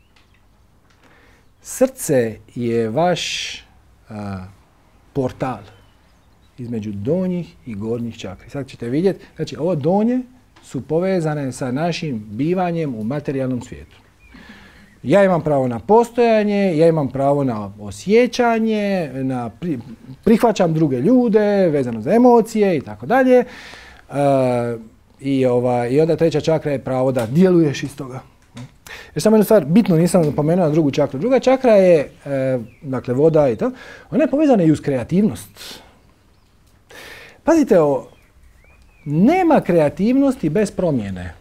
Srce je vaš a, portal između donjih i gornjih čakri. Sad ćete vidjeti, znači ovo donje su povezane sa našim bivanjem u materijalnom svijetu. Ja imam pravo na postojanje, ja imam pravo na osjećanje, na pri, prihvaćam druge ljude, vezano za emocije i tako dalje. I, ova, I onda treća čakra je pravo da djeluješ iz toga. Jer samo jednu stvar, bitno nisam napomenuo na drugu čakru. Druga čakra je, e, dakle, voda i to, ona je povezana i uz kreativnost. Pazite, o, nema kreativnosti bez promjene.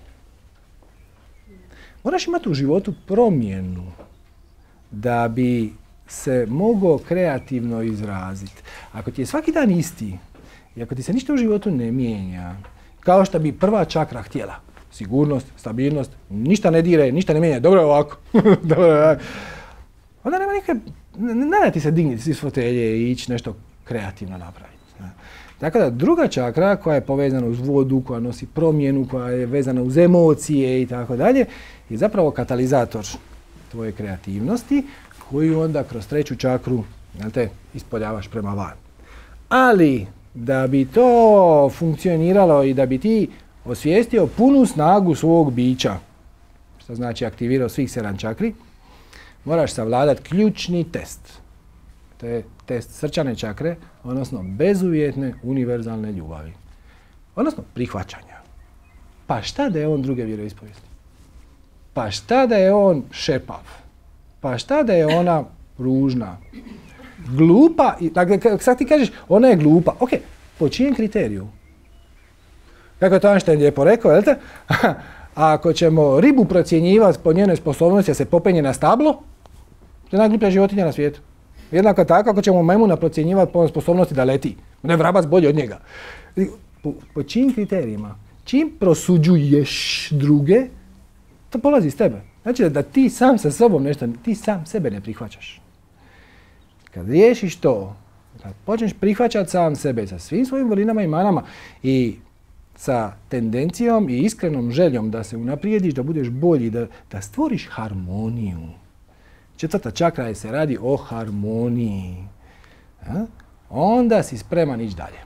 Moraš imati u životu promjenu da bi se mogao kreativno izraziti. Ako ti je svaki dan isti i ako ti se ništa u životu ne mijenja, kao što bi prva čakra htjela, sigurnost, stabilnost, ništa ne dire, ništa ne mijenja, dobro je ovako, dobro je ovako. Onda nema nikakve, ne da ti se digniti iz fotelje i ići nešto kreativno napraviti. Tako da druga čakra koja je povezana uz vodu, koja nosi promjenu, koja je vezana uz emocije i tako dalje, je zapravo katalizator tvoje kreativnosti koju onda kroz treću čakru, znate, ispoljavaš prema van. Ali da bi to funkcioniralo i da bi ti osvijestio punu snagu svog bića, što znači aktivirao svih sedam čakri, moraš savladati ključni test. To je test srčane čakre, odnosno bezuvjetne univerzalne ljubavi. Odnosno prihvaćanja. Pa šta da je on druge vjeroispovijesti? Pa šta da je on šepav? Pa šta da je ona ružna? Glupa? Dakle, sad ti kažeš, ona je glupa. Ok, po čijem kriteriju? Kako je to Einstein lijepo rekao, jel te? Ako ćemo ribu procjenjivati po njenoj sposobnosti da se popenje na stablo, to je najgluplja životinja na svijetu. Jednako tako ako ćemo majmuna procjenjivati po sposobnosti da leti. Ne, vrabac bolji od njega. Po, po čim kriterijima? Čim prosuđuješ druge, to polazi iz tebe. Znači da, da ti sam sa sobom nešto, ti sam sebe ne prihvaćaš. Kad riješiš to, kad počneš prihvaćati sam sebe sa svim svojim vrlinama i manama i sa tendencijom i iskrenom željom da se unaprijediš, da budeš bolji, da, da stvoriš harmoniju. Četvrta čakra je se radi o harmoniji. A? Onda si spreman ići dalje.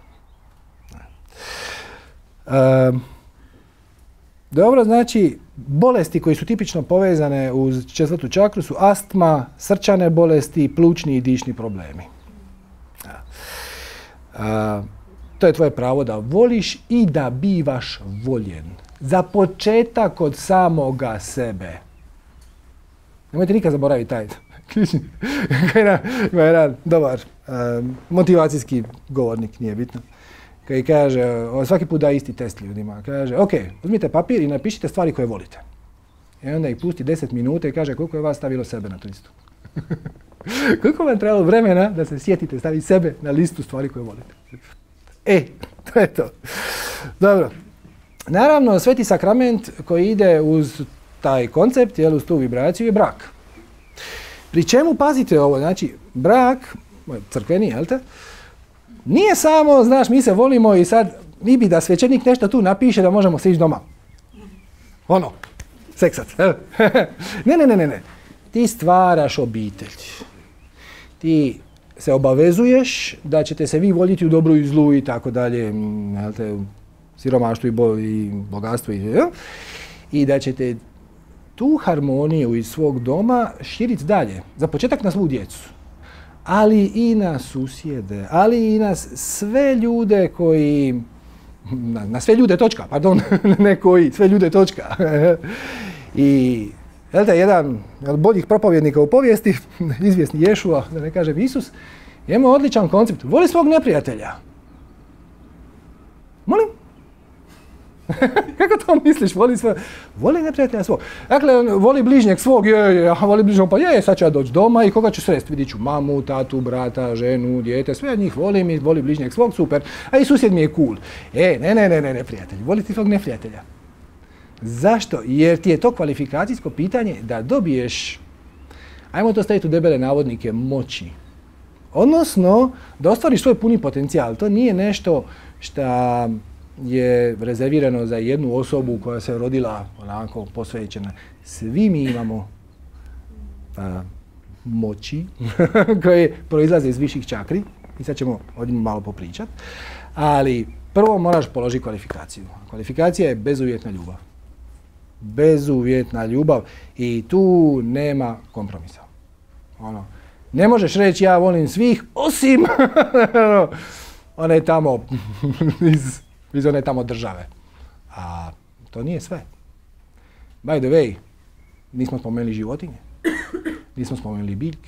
E, dobro, znači, bolesti koje su tipično povezane uz četvrtu čakru su astma, srčane bolesti, plućni i dišni problemi. A, to je tvoje pravo da voliš i da bivaš voljen. Za početak od samoga sebe. Nemojte nikad zaboraviti taj. Ima jedan dobar um, motivacijski govornik, nije bitno. Koji kaže, svaki put da isti test ljudima. Kaže, ok, uzmite papir i napišite stvari koje volite. I onda ih pusti deset minuta i kaže koliko je vas stavilo sebe na tu listu. Koliko vam trebalo vremena da se sjetite staviti sebe na listu stvari koje volite. E, to je to. Dobro. Naravno, sveti sakrament koji ide uz taj koncept, jel, uz tu vibraciju je brak. Pri čemu, pazite ovo, znači, brak, crkveni, jel te, nije samo, znaš, mi se volimo i sad mi bi da svećenik nešto tu napiše da možemo se ići doma. Ono, seksat. ne, ne, ne, ne, ne. Ti stvaraš obitelj. Ti se obavezuješ da ćete se vi voljeti u dobru i zlu i tako dalje, jel te, siromaštvu i, bo, i bogatstvu i, jel? I da ćete tu harmoniju iz svog doma širiti dalje. Za početak na svu djecu. Ali i na susjede, ali i na sve ljude koji, na, na sve ljude točka, pardon, ne koji, sve ljude točka. I jel te, jedan od boljih propovjednika u povijesti, izvjesni Ješua, da ne kažem Isus, je imao odličan koncept. Voli svog neprijatelja. Molim? Kako to misliš? Voli sve? Voli neprijatelja svog. Dakle, voli bližnjeg svog, je, je, ja voli bližnjeg, pa je, sad ću ja doći doma i koga ću sresti? Vidit ću mamu, tatu, brata, ženu, dijete, sve od njih volim i voli bližnjeg svog, super. A i susjed mi je cool. E, ne, ne, ne, ne, neprijatelj. Voli ti svog neprijatelja. Zašto? Jer ti je to kvalifikacijsko pitanje da dobiješ, ajmo to staviti u debele navodnike, moći. Odnosno, da ostvariš svoj puni potencijal. To nije nešto što je rezervirano za jednu osobu koja se rodila onako posvećena. Svi mi imamo a, moći koje proizlaze iz viših čakri i sad ćemo o njima malo popričati. Ali prvo moraš položiti kvalifikaciju. Kvalifikacija je bezuvjetna ljubav. Bezuvjetna ljubav i tu nema kompromisa. Ono, ne možeš reći ja volim svih osim one tamo iz, iz one tamo države. A to nije sve. By the way, nismo spomenuli životinje, nismo spomenuli biljke.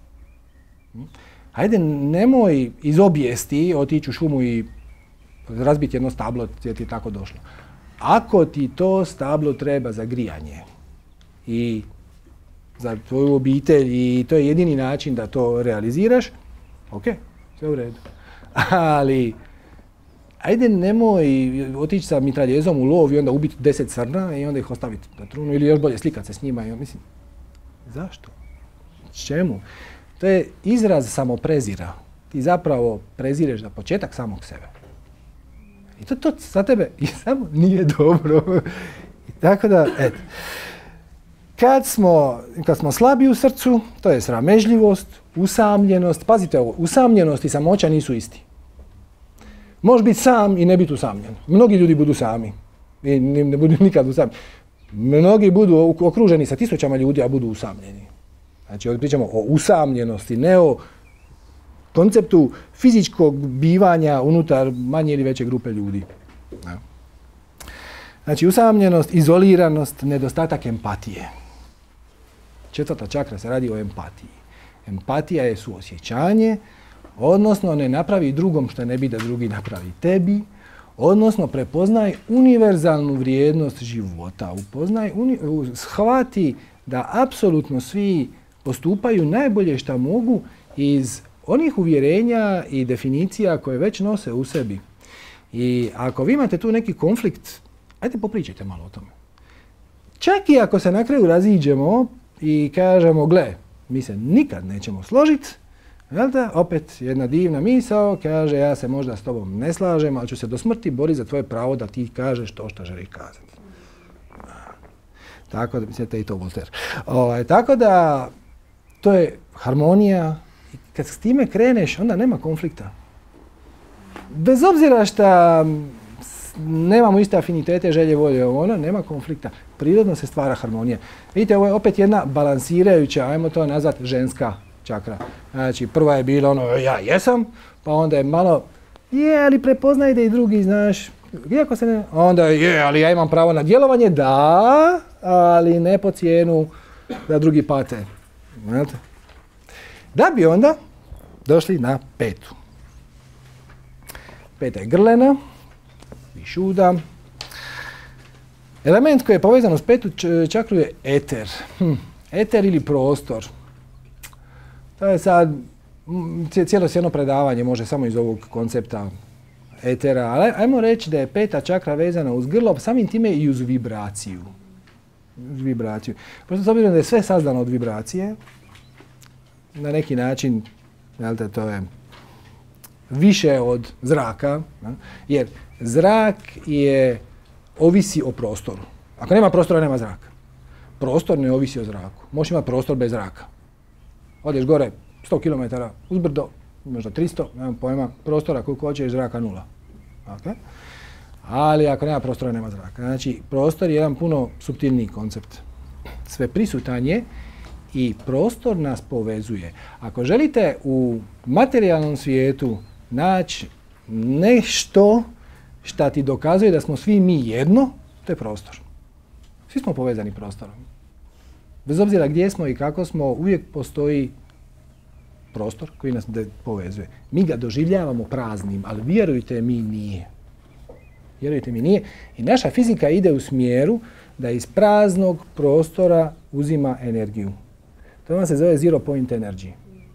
Hajde, nemoj iz obijesti otići u šumu i razbiti jedno stablo gdje ti je tako došlo. Ako ti to stablo treba za grijanje i za tvoju obitelj i to je jedini način da to realiziraš, ok, sve u redu. Ali, ajde nemoj otići sa mitraljezom u lov i onda ubiti deset srna i onda ih ostaviti na trunu ili još bolje slikat se s njima. I mislim, zašto? Čemu? To je izraz samoprezira. Ti zapravo prezireš za početak samog sebe. I to, to za tebe i samo nije dobro. I tako da, eto. Kad smo, kad smo slabi u srcu, to je sramežljivost, usamljenost. Pazite ovo, usamljenost i samoća nisu isti. Možeš biti sam i ne biti usamljen. Mnogi ljudi budu sami i ne budu nikad usamljeni. Mnogi budu okruženi sa tisućama ljudi, a budu usamljeni. Znači, ovdje pričamo o usamljenosti, ne o konceptu fizičkog bivanja unutar manje ili veće grupe ljudi. Znači, usamljenost, izoliranost, nedostatak empatije. Četvrta čakra se radi o empatiji. Empatija je suosjećanje, odnosno ne napravi drugom što ne bi da drugi napravi tebi, odnosno prepoznaj univerzalnu vrijednost života, upoznaj, uni, shvati da apsolutno svi postupaju najbolje što mogu iz onih uvjerenja i definicija koje već nose u sebi. I ako vi imate tu neki konflikt, ajde popričajte malo o tome. Čak i ako se na kraju raziđemo i kažemo, gle, mi se nikad nećemo složiti, opet jedna divna misao kaže, ja se možda s tobom ne slažem, ali ću se do smrti boriti za tvoje pravo da ti kažeš to što želiš kazati. Tako da, mislite i to Voltaire. Ovaj, tako da, to je harmonija. Kad s time kreneš, onda nema konflikta. Bez obzira što nemamo iste afinitete, želje, volje, ono, nema konflikta. Prirodno se stvara harmonija. Vidite, ovo je opet jedna balansirajuća, ajmo to nazvati ženska čakra. Znači, prva je bila ono, ja jesam, pa onda je malo, je, ali prepoznaj da i drugi, znaš, iako se ne, onda je, ali ja imam pravo na djelovanje, da, ali ne po cijenu da drugi pate. Znate? Da bi onda došli na petu. Peta je grlena, višuda. Element koji je povezan s petu čakru je eter. Hm. Eter ili prostor. To je sad, cijelo jedno predavanje može samo iz ovog koncepta etera, ali ajmo reći da je peta čakra vezana uz grlo, samim time i uz vibraciju. Uz vibraciju. Prosto s obzirom da je sve sazdano od vibracije, na neki način, jel' to je više od zraka, jer zrak je, ovisi o prostoru. Ako nema prostora, nema zraka. Prostor ne ovisi o zraku. Možeš imati prostor bez zraka. Odeš gore sto kilometara uzbrdo, možda tristo, nemam pojma, prostora koliko hoćeš, zraka nula. Okay? Ali ako nema prostora, nema zraka. Znači, prostor je jedan puno suptilniji koncept. Sve prisutan je i prostor nas povezuje. Ako želite u materijalnom svijetu naći nešto šta ti dokazuje da smo svi mi jedno, to je prostor. Svi smo povezani prostorom. Bez obzira gdje smo i kako smo, uvijek postoji prostor koji nas povezuje. Mi ga doživljavamo praznim, ali vjerujte mi nije. Vjerujte mi nije. I naša fizika ide u smjeru da iz praznog prostora uzima energiju. To vam se zove zero point energy.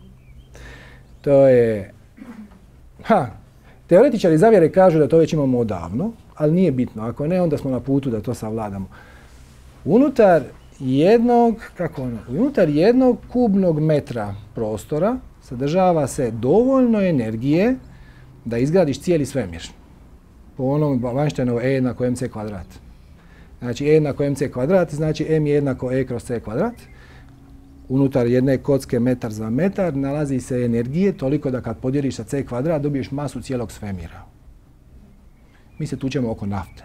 To je... Ha, teoretičari zavjere kažu da to već imamo odavno, ali nije bitno. Ako ne, onda smo na putu da to savladamo. Unutar jednog, kako ono, unutar jednog kubnog metra prostora sadržava se dovoljno energije da izgradiš cijeli svemir. Po onom Einsteinovom E jednako mc kvadrat. Znači E jednako mc kvadrat, znači M je jednako E kroz c kvadrat. Unutar jedne kocke metar za metar nalazi se energije toliko da kad podijeliš sa c kvadrat dobiješ masu cijelog svemira. Mi se tučemo oko nafte.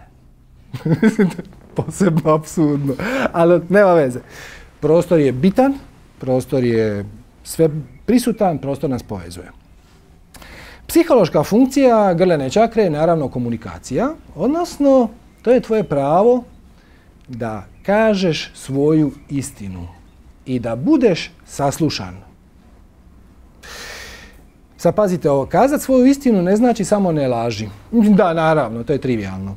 Posebno apsurdno, ali nema veze. Prostor je bitan, prostor je sve prisutan, prostor nas povezuje. Psihološka funkcija grlene čakre je naravno komunikacija, odnosno to je tvoje pravo da kažeš svoju istinu i da budeš saslušan. Sad pazite ovo, kazati svoju istinu ne znači samo ne laži. Da, naravno, to je trivijalno.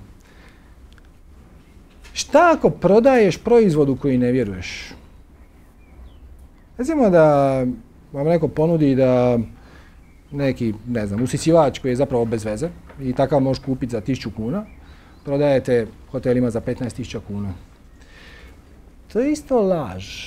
Šta ako prodaješ proizvod u koji ne vjeruješ? Recimo da vam neko ponudi da neki, ne znam, usisivač koji je zapravo bez veze i takav možeš kupiti za tisuću kuna, prodajete hotelima za petnaest tisuća kuna. To je isto laž.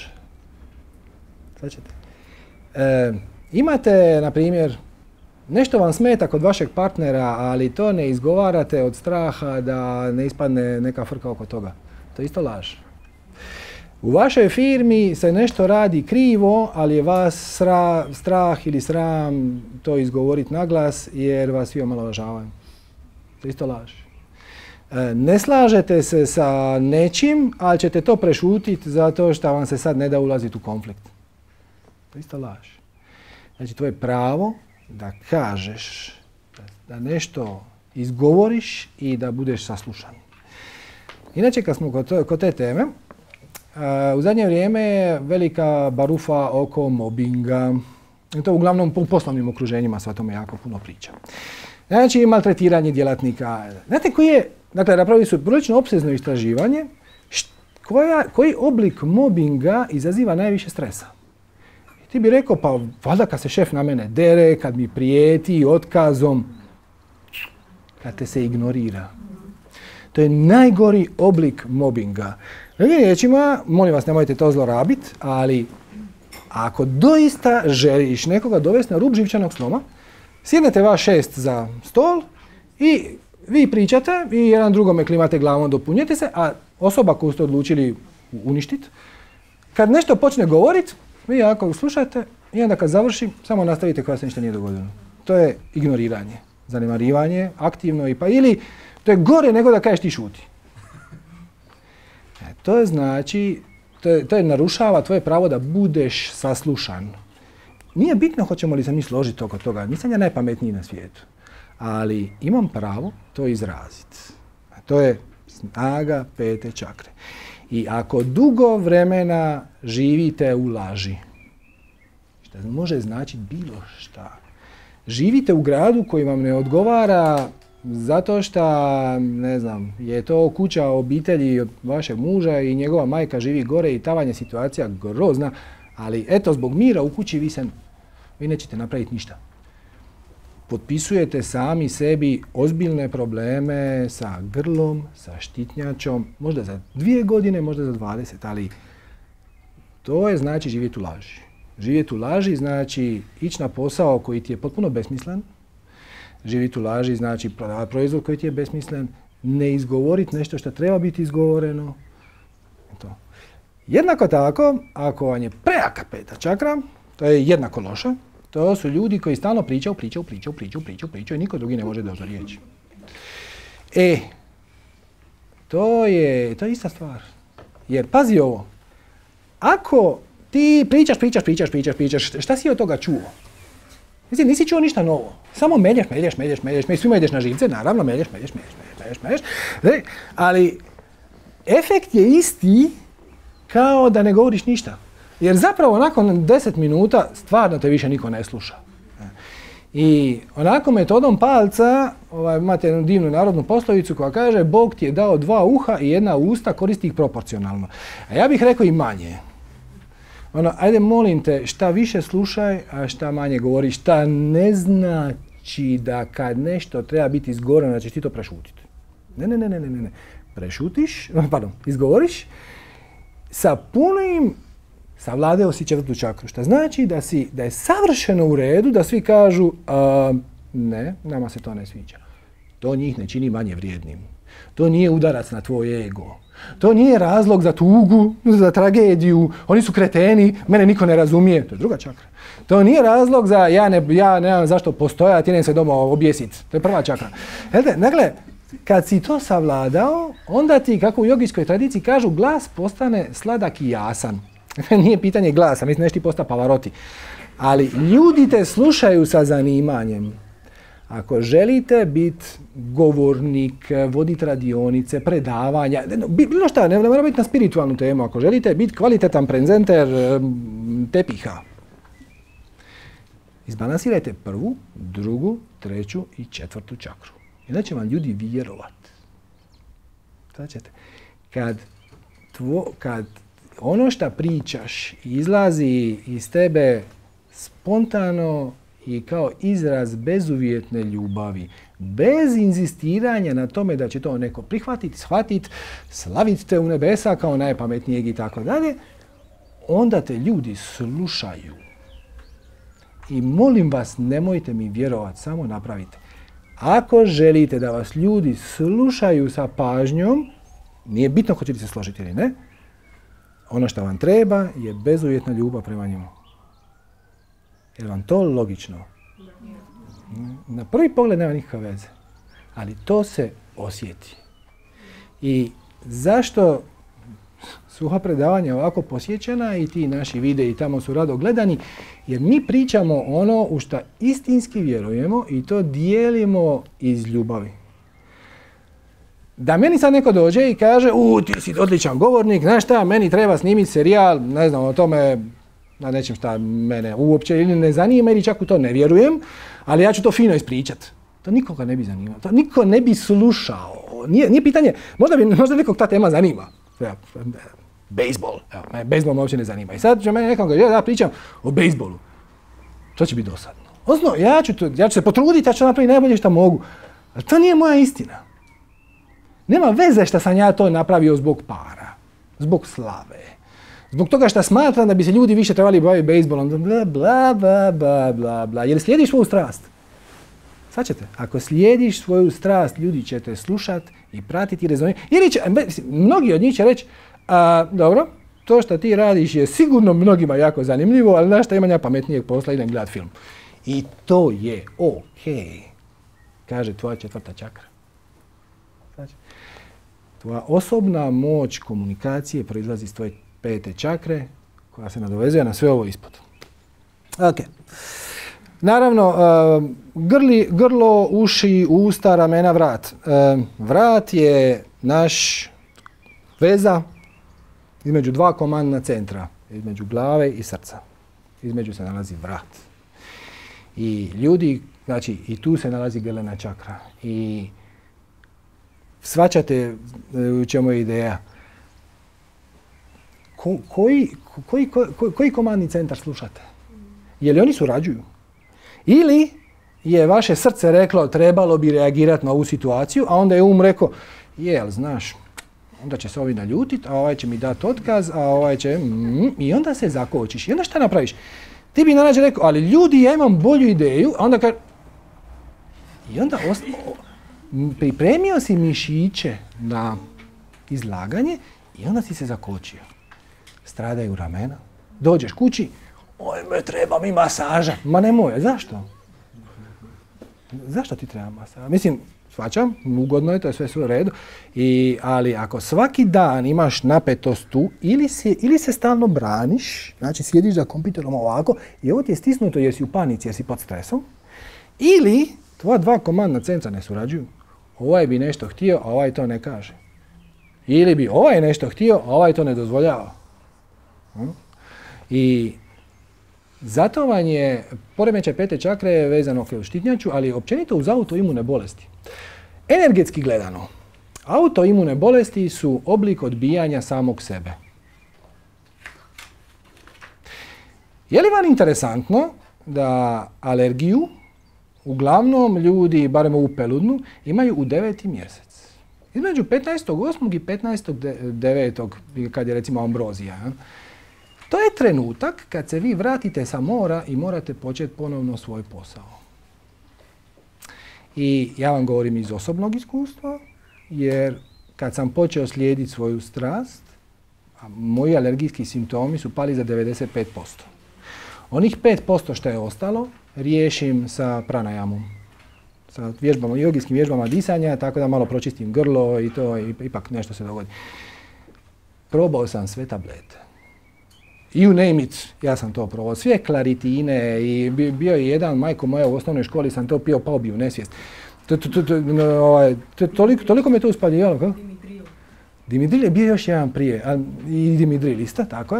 E, imate, na primjer, nešto vam smeta kod vašeg partnera, ali to ne izgovarate od straha da ne ispadne neka frka oko toga. To je isto laž. U vašoj firmi se nešto radi krivo, ali je vas sra, strah ili sram to izgovoriti na glas jer vas svi omalovažavaju. To je isto laž. E, ne slažete se sa nečim, ali ćete to prešutiti zato što vam se sad ne da ulaziti u konflikt. To je isto laž. Znači, tvoje pravo da kažeš, da nešto izgovoriš i da budeš saslušan. Inače, kad smo kod, kod te teme, u zadnje vrijeme je velika barufa oko mobinga. I to uglavnom u poslovnim okruženjima se o tome jako puno priča. Znači, maltretiranje djelatnika. Znate koji je, dakle, napravili su prilično opsežno istraživanje, koja, koji oblik mobinga izaziva najviše stresa. Ti bi rekao, pa valjda kad se šef na mene dere, kad mi prijeti otkazom, kad te se ignorira. To je najgori oblik mobinga. Drugim riječima, molim vas nemojte to zlorabiti, ali ako doista želiš nekoga dovesti na rub živčanog sloma, sjednete vas šest za stol i vi pričate i jedan drugome klimate glavom, dopunjujete se, a osoba koju ste odlučili uništiti, kad nešto počne govoriti, vi ako slušate i onda kad završi, samo nastavite kao da se ništa nije dogodilo. To je ignoriranje, zanemarivanje, aktivno i pa ili to je gore nego da kažeš ti šuti. E, to je znači, to je, to je narušava tvoje pravo da budeš saslušan. Nije bitno hoćemo li se mi složiti oko toga, nisam ja najpametniji na svijetu, ali imam pravo to izraziti. A to je snaga pete čakre. I ako dugo vremena živite u laži, što može značiti bilo šta, živite u gradu koji vam ne odgovara zato što, ne znam, je to kuća obitelji vašeg muža i njegova majka živi gore i tavan je situacija grozna, ali eto, zbog mira u kući vi, se, vi nećete napraviti ništa. Potpisujete sami sebi ozbiljne probleme sa grlom, sa štitnjačom, možda za dvije godine, možda za dvadeset, ali to je znači živjeti u laži. Živjeti u laži znači ići na posao koji ti je potpuno besmislen, živjeti u laži znači prodavati proizvod koji ti je besmislen, ne izgovoriti nešto što treba biti izgovoreno. To. Jednako tako, ako vam je prejaka peta čakra, to je jednako loše. To su ljudi koji stalno pričaju, pričaju, pričaju, pričaju, pričaju, pričaju i niko drugi ne može doći do riječi. E, to je, to je ista stvar. Jer pazi ovo, ako ti pričaš, pričaš, pričaš, pričaš, pričaš, šta si od toga čuo? Mislim, nisi čuo ništa novo. Samo melješ, melješ, melješ, melješ, melješ, svima ideš na živce, naravno, melješ, melješ, melješ, melješ, melješ, melješ. Ali efekt je isti kao da ne govoriš ništa. Jer zapravo nakon deset minuta stvarno te više niko ne sluša. I onako metodom palca ovaj, imate jednu divnu narodnu poslovicu koja kaže Bog ti je dao dva uha i jedna usta, koristi ih proporcionalno. A ja bih rekao i manje. Ono, ajde molim te, šta više slušaj, a šta manje govori. Šta ne znači da kad nešto treba biti izgovoreno, da ćeš ti to prešutiti. Ne, ne, ne, ne, ne, ne. Prešutiš, pardon, izgovoriš sa punim savladeo si četvrtu čakru, što znači da, si, da je savršeno u redu da svi kažu a, ne, nama se to ne sviđa. To njih ne čini manje vrijednim. To nije udarac na tvoj ego. To nije razlog za tugu, za tragediju. Oni su kreteni, mene niko ne razumije. To je druga čakra. To nije razlog za ja ne, ja nemam zašto postojati, idem se doma objesiti. To je prva čakra. Dakle, kad si to savladao, onda ti, kako u jogijskoj tradiciji kažu, glas postane sladak i jasan. Nije pitanje glasa, mislim nešto ti posta Pavarotti. Ali ljudi te slušaju sa zanimanjem. Ako želite biti govornik, voditi radionice, predavanja, bilo šta, ne, ne mora biti na spiritualnu temu, ako želite biti kvalitetan prezenter tepiha, izbalansirajte prvu, drugu, treću i četvrtu čakru. I onda će vam ljudi vjerovati. Šta ćete? Kad, tvo, kad ono što pričaš izlazi iz tebe spontano i kao izraz bezuvjetne ljubavi, bez inzistiranja na tome da će to neko prihvatiti, shvatiti, slaviti te u nebesa kao najpametnijeg i tako dalje, onda te ljudi slušaju. I molim vas, nemojte mi vjerovati, samo napravite. Ako želite da vas ljudi slušaju sa pažnjom, nije bitno hoće li se složiti ili ne, ono što vam treba je bezuvjetna ljubav prema njemu. Je li vam to logično? Na prvi pogled nema nikakve veze, ali to se osjeti. I zašto su ova predavanja ovako posjećena i ti naši videi tamo su rado gledani? Jer mi pričamo ono u što istinski vjerujemo i to dijelimo iz ljubavi. Da meni sad neko dođe i kaže, u, ti si odličan govornik, znaš šta, meni treba snimiti serijal, ne znam o tome, na nečem šta mene uopće ili ne zanima ili čak u to ne vjerujem, ali ja ću to fino ispričat. To nikoga ne bi zanimalo, to niko ne bi slušao. Nije, nije pitanje, možda bi možda nekog ta tema zanima. Bejsbol. Evo, me bejsbol me uopće ne zanima. I sad će mene nekom ga, ja pričam o bejsbolu. To će biti dosadno. Odnosno, ja ću, to, ja ću se potruditi, ja ću napraviti najbolje što mogu. Ali to nije moja istina. Nema veze što sam ja to napravio zbog para, zbog slave, zbog toga što smatram da bi se ljudi više trebali baviti bejsbolom, bla, bla, bla, bla, bla, bla. Jer slijediš svoju strast. Svaćate, ako slijediš svoju strast, ljudi će te slušati i pratiti i rezonirati. Ili će, mnogi od njih će reći, a, dobro, to što ti radiš je sigurno mnogima jako zanimljivo, ali znaš šta, imam ja pametnijeg posla, idem gledat film. I to je okej, kaže tvoja četvrta čakra. Znači, tvoja osobna moć komunikacije proizlazi iz tvoje pete čakre, koja se nadovezuje na sve ovo ispod. Ok. Naravno, uh, grli, grlo, uši, usta, ramena, vrat. Uh, vrat je naš veza između dva komandna centra, između glave i srca. Između se nalazi vrat. I ljudi, znači i tu se nalazi grlena čakra. I shvaćate u čemu je ideja. Ko, koji, koji, koji, koji komandni centar slušate? Je li oni surađuju? Ili je vaše srce reklo trebalo bi reagirati na ovu situaciju, a onda je um rekao, je, ali znaš, onda će se ovi naljutiti, a ovaj će mi dati otkaz, a ovaj će... Mm, i onda se zakočiš. I onda šta napraviš? Ti bi nađe rekao, ali ljudi, ja imam bolju ideju, a onda kad... I onda osta... pripremio si mišiće na izlaganje i onda si se zakočio. Stradaju ramena, dođeš kući, oj me treba mi masaža. Ma nemoj, zašto? Zašto ti treba masaža? Mislim, shvaćam, ugodno je, to je sve sve u redu, I, ali ako svaki dan imaš napetost tu, ili, si, ili se stalno braniš, znači sjediš za kompjuterom ovako i ovo ti je stisnuto jer si u panici, jer si pod stresom, ili tvoja dva komandna centra ne surađuju. Ovaj bi nešto htio, a ovaj to ne kaže. Ili bi ovaj nešto htio, a ovaj to ne dozvoljava. Hm? I zato vam je poremećaj pete čakre vezano u štitnjaču, ali općenito uz autoimune bolesti. Energetski gledano, autoimune bolesti su oblik odbijanja samog sebe. Je li vam interesantno da alergiju uglavnom ljudi, barem u peludnu, imaju u deveti mjesec? Između petnaestog osmog i petnaestog devetog kad je recimo ambrozija. To je trenutak kad se vi vratite sa mora i morate početi ponovno svoj posao. I ja vam govorim iz osobnog iskustva, jer kad sam počeo slijediti svoju strast, moji alergijski simptomi su pali za devedeset pet posto. Onih pet posto što je ostalo riješim sa pranajamom, sa vježbama, jogijskim vježbama disanja, tako da malo pročistim grlo i to ipak nešto se dogodi. Probao sam sve tablete. You name it, ja sam to probao. Sve klaritine i bio je jedan, majko moja u osnovnoj školi, sam to pio, pao bi u nesvijest. Toliko me to uspaljivalo.
Dimitril.
Dimitril je bio još jedan prije, i Dimitril isto, tako je.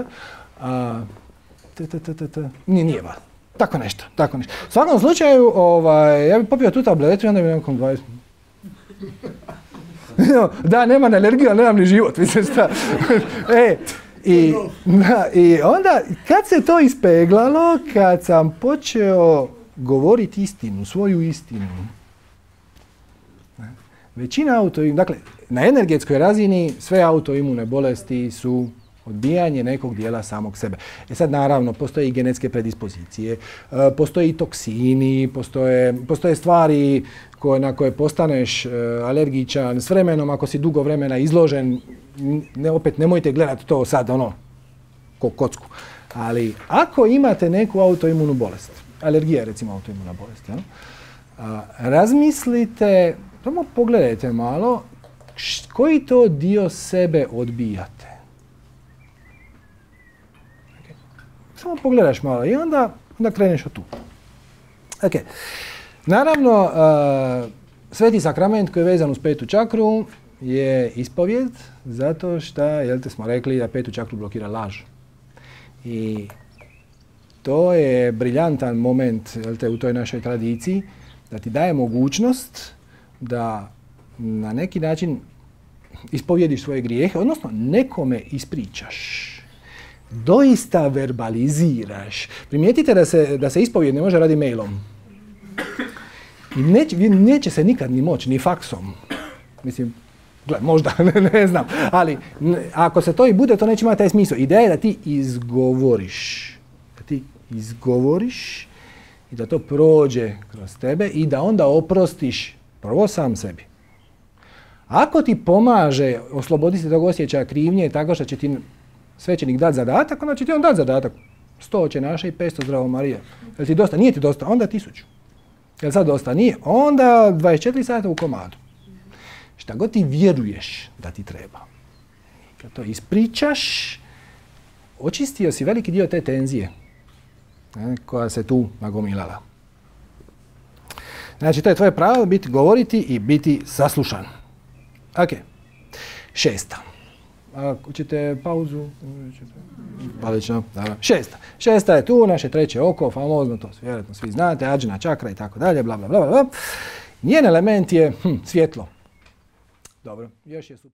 Nije, nije va. Tako nešto, tako nešto. U svakom slučaju, ovaj, ja bih popio tu tabletu i onda bi nekom dvadeset... Da, nemam alergiju, ali nemam ni život, mislim šta. e, i, da, I onda, kad se to ispeglalo, kad sam počeo govoriti istinu, svoju istinu, većina autoimune, dakle, na energetskoj razini sve autoimune bolesti su odbijanje nekog dijela samog sebe. E sad naravno postoje i genetske predispozicije, postoje i toksini, postoje, postoje stvari koje, na koje postaneš alergičan s vremenom, ako si dugo vremena izložen, ne, opet nemojte gledati to sad ono, ko kocku. Ali ako imate neku autoimunu bolest, alergija je recimo autoimuna bolest, ja? A, razmislite, samo pogledajte malo koji to dio sebe odbijate. Samo pogledaš malo i onda, onda kreneš od tu. Okay. Naravno, uh, sveti sakrament koji je vezan uz petu čakru je ispovjed, zato što, jel te smo rekli, da petu čakru blokira laž. I to je briljantan moment, jel te, u toj našoj tradiciji, da ti daje mogućnost da na neki način ispovjediš svoje grijehe, odnosno nekome ispričaš. Doista verbaliziraš. Primijetite da se, da se ispovjed ne može raditi mailom. I neće, neće se nikad ni moći, ni faksom. Mislim, gle, možda, ne, ne znam. Ali ne, ako se to i bude, to neće imati taj smisao. Ideja je da ti izgovoriš. Da ti izgovoriš i da to prođe kroz tebe i da onda oprostiš prvo sam sebi. Ako ti pomaže osloboditi se tog osjećaja krivnje tako što će ti svećenik dati zadatak, onda će ti on dati zadatak. Sto oče naše i petsto zdravo Marija. Jel ti dosta? Nije ti dosta, onda tisuću. Jel sad dosta? Nije. Onda dvadeset četiri sata u komadu. Šta god ti vjeruješ da ti treba. Kad to ispričaš, očistio si veliki dio te tenzije ne, koja se tu nagomilala. Znači, to je tvoje pravo biti, govoriti i biti saslušan. Ok. Šesta. Ako ćete pauzu... Odlično, dobro. Šesta. Šesta je tu, naše treće oko, famozno, to vjerojatno svi znate, ađna čakra i tako dalje, bla, bla, bla, bla. Njen element je hm, svjetlo. Dobro, još je super.